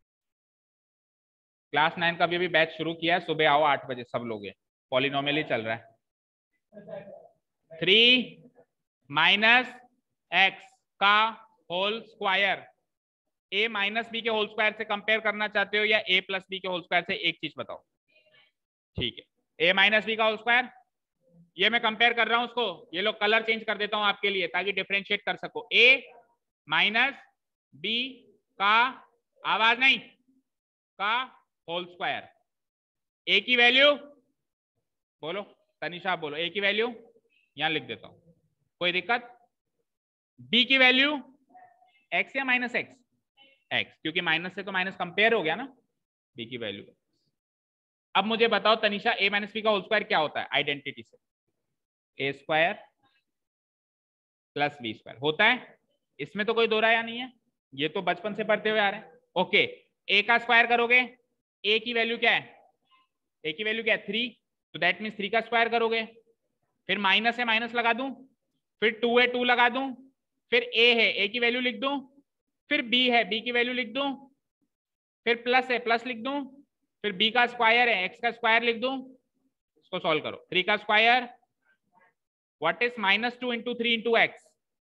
क्लास नाइन का भी अभी बैच शुरू किया है, सुबह आओ आठ बजे सब लोग, पॉलिनोमियल ही चल रहा है। थ्री माइनस एक्स का whole square A minus B के होल स्क्वायर से कंपेयर करना चाहते हो या ए प्लस बी के होल स्क्वायर से, एक चीज बताओ। ठीक है, ए माइनस बी का होल स्क्वायर, ये मैं कंपेयर कर रहा हूं उसको, ये लो कलर चेंज कर देता हूं आपके लिए ताकि डिफरेंशिएट कर सको। ए माइनस बी का, आवाज नहीं, का होल स्क्वायर, ए की वैल्यू बोलो, तनिषा बोलो, ए की वैल्यू यहां लिख देता हूं, कोई दिक्कत? बी की वैल्यू एक्स या माइनस एक्स, एक्स, क्योंकि माइनस से तो माइनस कंपेयर हो गया ना, बी की वैल्यू। अब मुझे बताओ तनिषा, ए माइनस बी का होल स्क्वायर क्या होता है आइडेंटिटी से? A square plus B square होता है, इसमें तो कोई दो राय नहीं है, ये तो बचपन से पढ़ते हुए आ रहे हैं। ओके, ए का स्क्वायर करोगे, ए की वैल्यू क्या है, ए की वैल्यू क्या है थ्री, तो दैट मीन्स थ्री का स्क्वायर करोगे, फिर माइनस है माइनस लगा दूं, फिर टू है टू लगा दूं, फिर ए है ए की वैल्यू लिख दूं, फिर बी है बी की वैल्यू लिख दूं, फिर प्लस है प्लस लिख दूं, फिर बी का स्क्वायर है एक्स का स्क्वायर लिख दूं। इसको सॉल्व करो, थ्री का square what is minus two into three into x,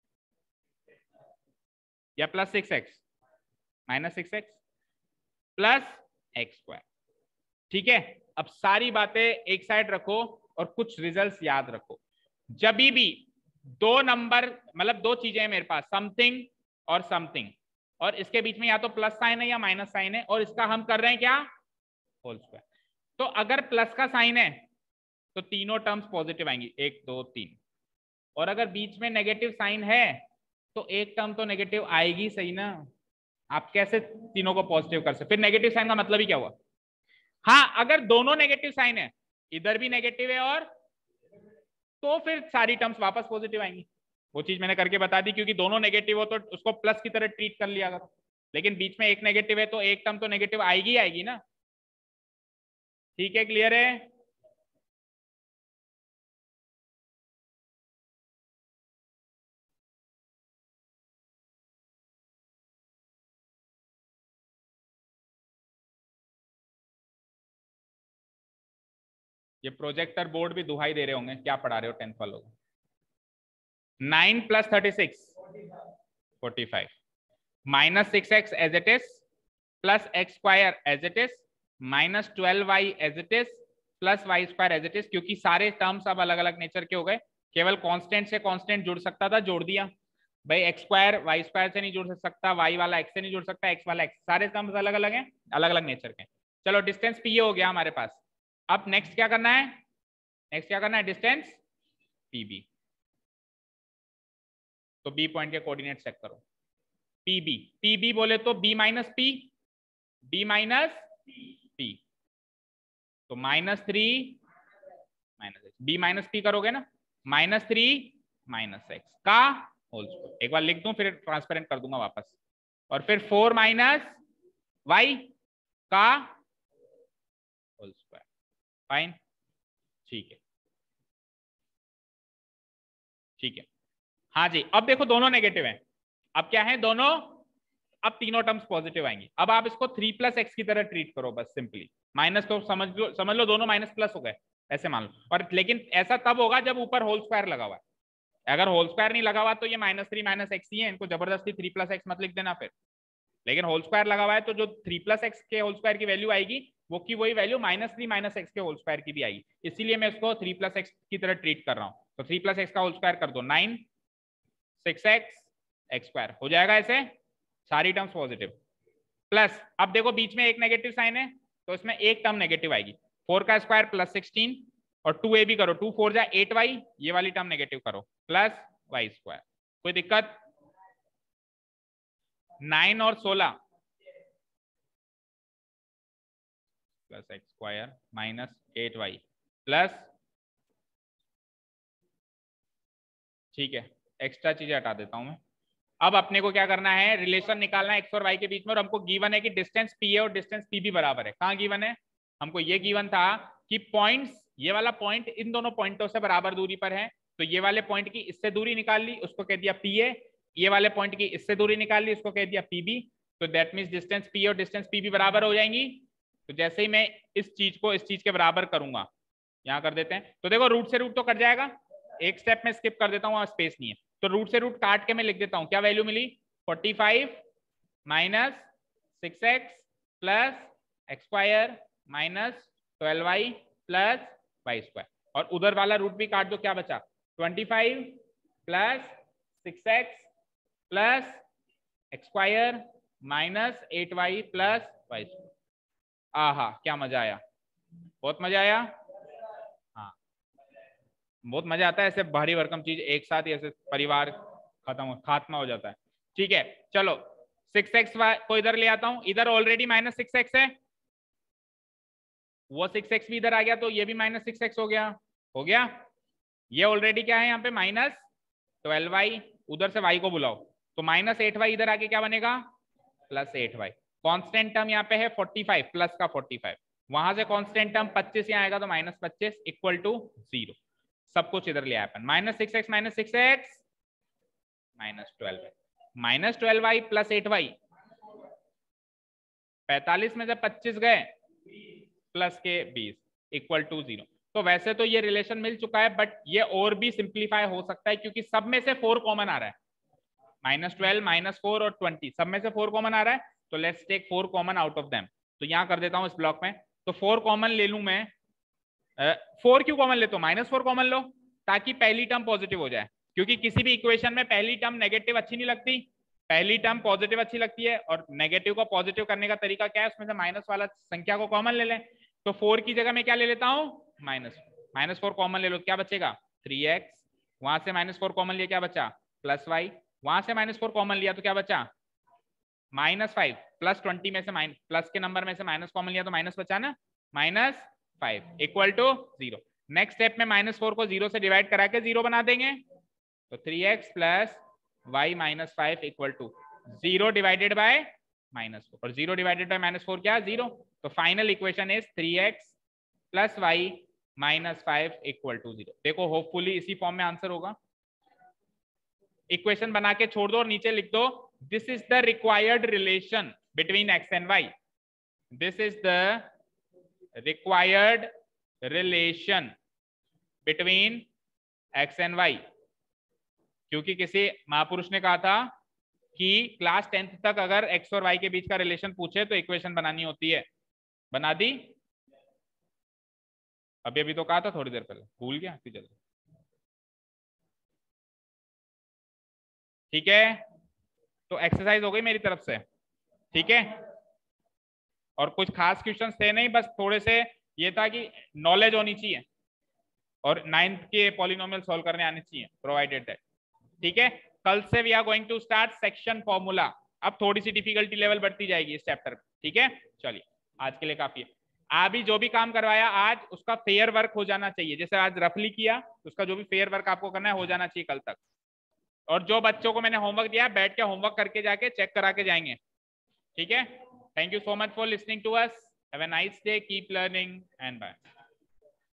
या plus six x, minus six x plus x square. ठीक है, अब सारी बातें एक साइड रखो और कुछ रिजल्ट्स याद रखो। जब भी दो नंबर, मतलब दो चीजें हैं मेरे पास, समथिंग और समथिंग, और इसके बीच में या तो प्लस साइन है या माइनस साइन है, और इसका हम कर रहे हैं क्या, होल स्क्वायर। तो अगर प्लस का साइन है तो तीनों टर्म्स पॉजिटिव आएंगी, एक दो तीन, और अगर बीच में नेगेटिव साइन है तो एक टर्म तो नेगेटिव आएगी, सही ना? आप कैसे तीनों को पॉजिटिव कर सकते? फिर नेगेटिव साइन का मतलब ही क्या हुआ? हाँ, अगर दोनों नेगेटिव साइन है, इधर भी नेगेटिव है और, तो फिर सारी टर्म्स वापस पॉजिटिव आएंगी। वो चीज मैंने करके बता दी, क्योंकि दोनों नेगेटिव हो तो उसको प्लस की तरह ट्रीट कर लिया अगर, लेकिन बीच में एक नेगेटिव है तो एक टर्म तो नेगेटिव आएगी आएगी ना। ठीक है, क्लियर है? ये प्रोजेक्टर बोर्ड भी दुहाई दे रहे होंगे, क्या पढ़ा रहे हो टेंथ वालों को? Nine plus thirty six forty five minus six x as it is plus x square as it is minus twelve y as it is plus y square as it is, क्योंकि सारे terms अब अलग अलग nature के हो गए, केवल constant से कांस्टेंट जुड़ सकता था, जोड़ दिया भाई। एक्स स्क्वायर वाई स्क्वायर से नहीं जुड़ सकता, वाई वाला एक्स से नहीं जुड़ सकता, एक्स वाला एक्स, सारे टर्म्स अलग अलग हैं, अलग अलग नेचर के। चलो डिस्टेंस पी हो गया हमारे पास। अब नेक्स्ट क्या करना है, नेक्स्ट क्या करना है, डिस्टेंस पीबी। तो बी पॉइंट के कोऑर्डिनेट चेक करो, पीबी, पीबी बोले तो B minus P, B minus P, तो minus three minus x, B minus P करोगे ना, माइनस थ्री माइनस एक्स का होल स्क्वायर। एक बार लिख दूं फिर ट्रांसपेरेंट कर दूंगा वापस, और फिर फोर माइनस वाई का होल स्क्वायर। फाइन, ठीक है, ठीक है। हाँ जी, अब देखो दोनों नेगेटिव हैं, अब क्या है दोनों, अब तीनों टर्म्स पॉजिटिव आएंगी। अब आप इसको थ्री प्लस एक्स की तरह ट्रीट करो बस सिंपली, माइनस तो समझ लो, समझ लो दोनों माइनस प्लस हो गए ऐसे मान लो, और लेकिन ऐसा तब होगा जब ऊपर होल स्क्वायर लगा हुआ है, अगर होल स्क्वायर नहीं लगा हुआ तो ये माइनस थ्री माइनस एक्स ही है, इनको जबरदस्ती थ्री प्लस एक्स मत लिख देना फिर। लेकिन होल स्क्वायर लगा हुआ है तो जो थ्री प्लस एक्स के होल स्क्वायर की वैल्यू आएगी वो की वही value minus three minus x के होल स्क्वायर की भी आएगी, इसीलिए मैं इसको थ्री प्लस एक्स की तरह ट्रीट कर रहा हूँ। तो थ्री प्लस एक्स का होल स्क्वायर कर दो, nine, six x x square हो जाएगा ऐसे, सारी टर्म्स पॉजिटिव। प्लस अब देखो बीच में एक नेगेटिव साइन है तो इसमें एक टर्म नेगेटिव आएगी, फोर का स्क्वायर प्लस सिक्सटीन, और टू ए भी करो, टू फोर जा एट वाई, ये वाली टर्म नेगेटिव करो, प्लस वाई स्क्वायर। कोई दिक्कत, नाइन और सोलह plus x square minus eight y plus, ठीक है, एक्स्ट्रा चीजें हटा देता हूं मैं। अब अपने को क्या करना है, रिलेशन निकालना है एक्स और वाई के बीच में, और हमको गिवन है कि डिस्टेंस पी है और डिस्टेंस पी भी बराबर है। कहाँ गिवन है, हमको ये गिवन था कि पॉइंट्स, ये वाला पॉइंट इन दोनों पॉइंटों से बराबर दूरी पर है, तो ये वाले पॉइंट की इससे दूरी निकाल ली, उसको कह दिया पी ए, ये वाले पॉइंट की इससे दूरी निकाल ली, उसको कह दिया पीबी, तो दैट मीन्स डिस्टेंस पी और डिस्टेंस पी भी बराबर हो जाएंगी। तो जैसे ही मैं इस चीज को इस चीज के बराबर करूंगा, यहाँ कर देते हैं, तो देखो रूट से रूट तो कट जाएगा, एक स्टेप में स्किप कर देता हूँ, स्पेस नहीं है, तो रूट से रूट काट के मैं लिख देता हूँ, क्या वैल्यू मिली, forty five minus six x plus x square minus twelve y plus y square, और उधर वाला रूट भी काट दो, क्या बचा, twenty five plus six x plus x square minus eight y plus y square. आहा क्या मजा आया, बहुत मजा आया, हाँ बहुत मजा आता है ऐसे भारी भरकम चीज एक साथ ही, ऐसे परिवार खत्म खात्मा हो जाता है। ठीक है चलो, सिक्स एक्स को इधर ले आता हूं, इधर ऑलरेडी माइनस सिक्स एक्स है, वो सिक्स एक्स भी इधर आ गया तो ये भी माइनस सिक्स एक्स हो गया, हो गया, ये ऑलरेडी क्या है यहाँ पे माइनस ट्वेल्व वाई, उधर से वाई को बुलाओ, तो माइनस एट वाई इधर आके क्या बनेगा, plus eight y. Constant term यहाँ पे है फोर्टी फाइव प्लस का फोर्टी फाइव, वहां से कॉन्स्टेंट टर्म पच्चीस यहाँ आएगा तो माइनस पच्चीस इक्वल टू जीरो, सब कुछ इधर ले आया अपन, minus six x minus six x minus twelve, minus twelve y plus eight y, पैंतालीस में से पच्चीस गए प्लस के बीस इक्वल टू जीरो। तो वैसे तो ये रिलेशन मिल चुका है, बट ये और भी सिंप्लीफाई हो सकता है क्योंकि सब में से फोर कॉमन आ रहा है, माइनस ट्वेल्व माइनस फोर और ट्वेंटी सब में से फोर कॉमन आ रहा है, तो let's take four common out of them. तो यहाँ कर देता हूँ इस ब्लॉक में, तो फोर कॉमन ले लूं मैं, फोर क्यों कॉमन लेता हूँ, माइनस फोर कॉमन लो ताकि पहली टर्म पॉजिटिव हो जाए, क्योंकि किसी भी इक्वेशन में पहली टर्म नेगेटिव अच्छी नहीं लगती, पहली टर्म पॉजिटिव अच्छी लगती है, और नेगेटिव को पॉजिटिव करने का तरीका क्या है, उसमें से माइनस वाला संख्या को कॉमन ले लें। तो फोर की जगह मैं क्या ले लेता हूँ, माइनस माइनस फोर कॉमन ले लो, क्या बचेगा थ्री एक्स, वहां से माइनस फोर कॉमन लिया क्या बचा प्लस वाई, वहां से माइनस फोर कॉमन लिया तो क्या बचा माइनस फाइव, प्लस ट्वेंटी में से माइनस प्लस के नंबर में से माइनस कॉमन लिया तो माइनस बचा ना, minus five equal to zero. Next step में माइनस फोर को जीरो से डिवाइड करा के जीरो बना देंगे, तो three x plus y minus five equal to zero divided by minus four, और zero divided by minus four क्या जीरो, तो final equation is three x plus y minus five equal to zero. देखो hopefully इसी form में answer होगा, equation बना के छोड़ दो और नीचे लिख दो this is the required relation between x and y, this is the required relation between x and y, क्योंकि किसी महापुरुष ने कहा था कि क्लास टेंथ तक अगर एक्स और वाई के बीच का रिलेशन पूछे तो इक्वेशन बनानी होती है। बना दी? अभी अभी तो कहा था थोड़ी देर पहले, भूल गया जल्दी। ठीक है, तो एक्सरसाइज हो गई मेरी तरफ से। ठीक है, और कुछ खास क्वेश्चंस थे नहीं, बस थोड़े से ये था कि नॉलेज होनी चाहिए और नाइन्थ के पॉलिनोमियल सॉल्व करने आने चाहिए, प्रोवाइडेड दैट। ठीक है, कल से we are going to start section formula. अब थोड़ी सी डिफिकल्टी लेवल बढ़ती जाएगी इस चैप्टर में। ठीक है, चलिए आज के लिए काफी है। अभी जो भी काम करवाया आज उसका फेयर वर्क हो जाना चाहिए। जैसे आज रफली किया, उसका जो भी फेयर वर्क आपको करना है हो जाना चाहिए कल तक। और जो बच्चों को मैंने होमवर्क दिया बैठ के होमवर्क करके जाके चेक करा के जाएंगे। ठीक है, thank you so much for listening to us, have a nice day, keep learning and bye.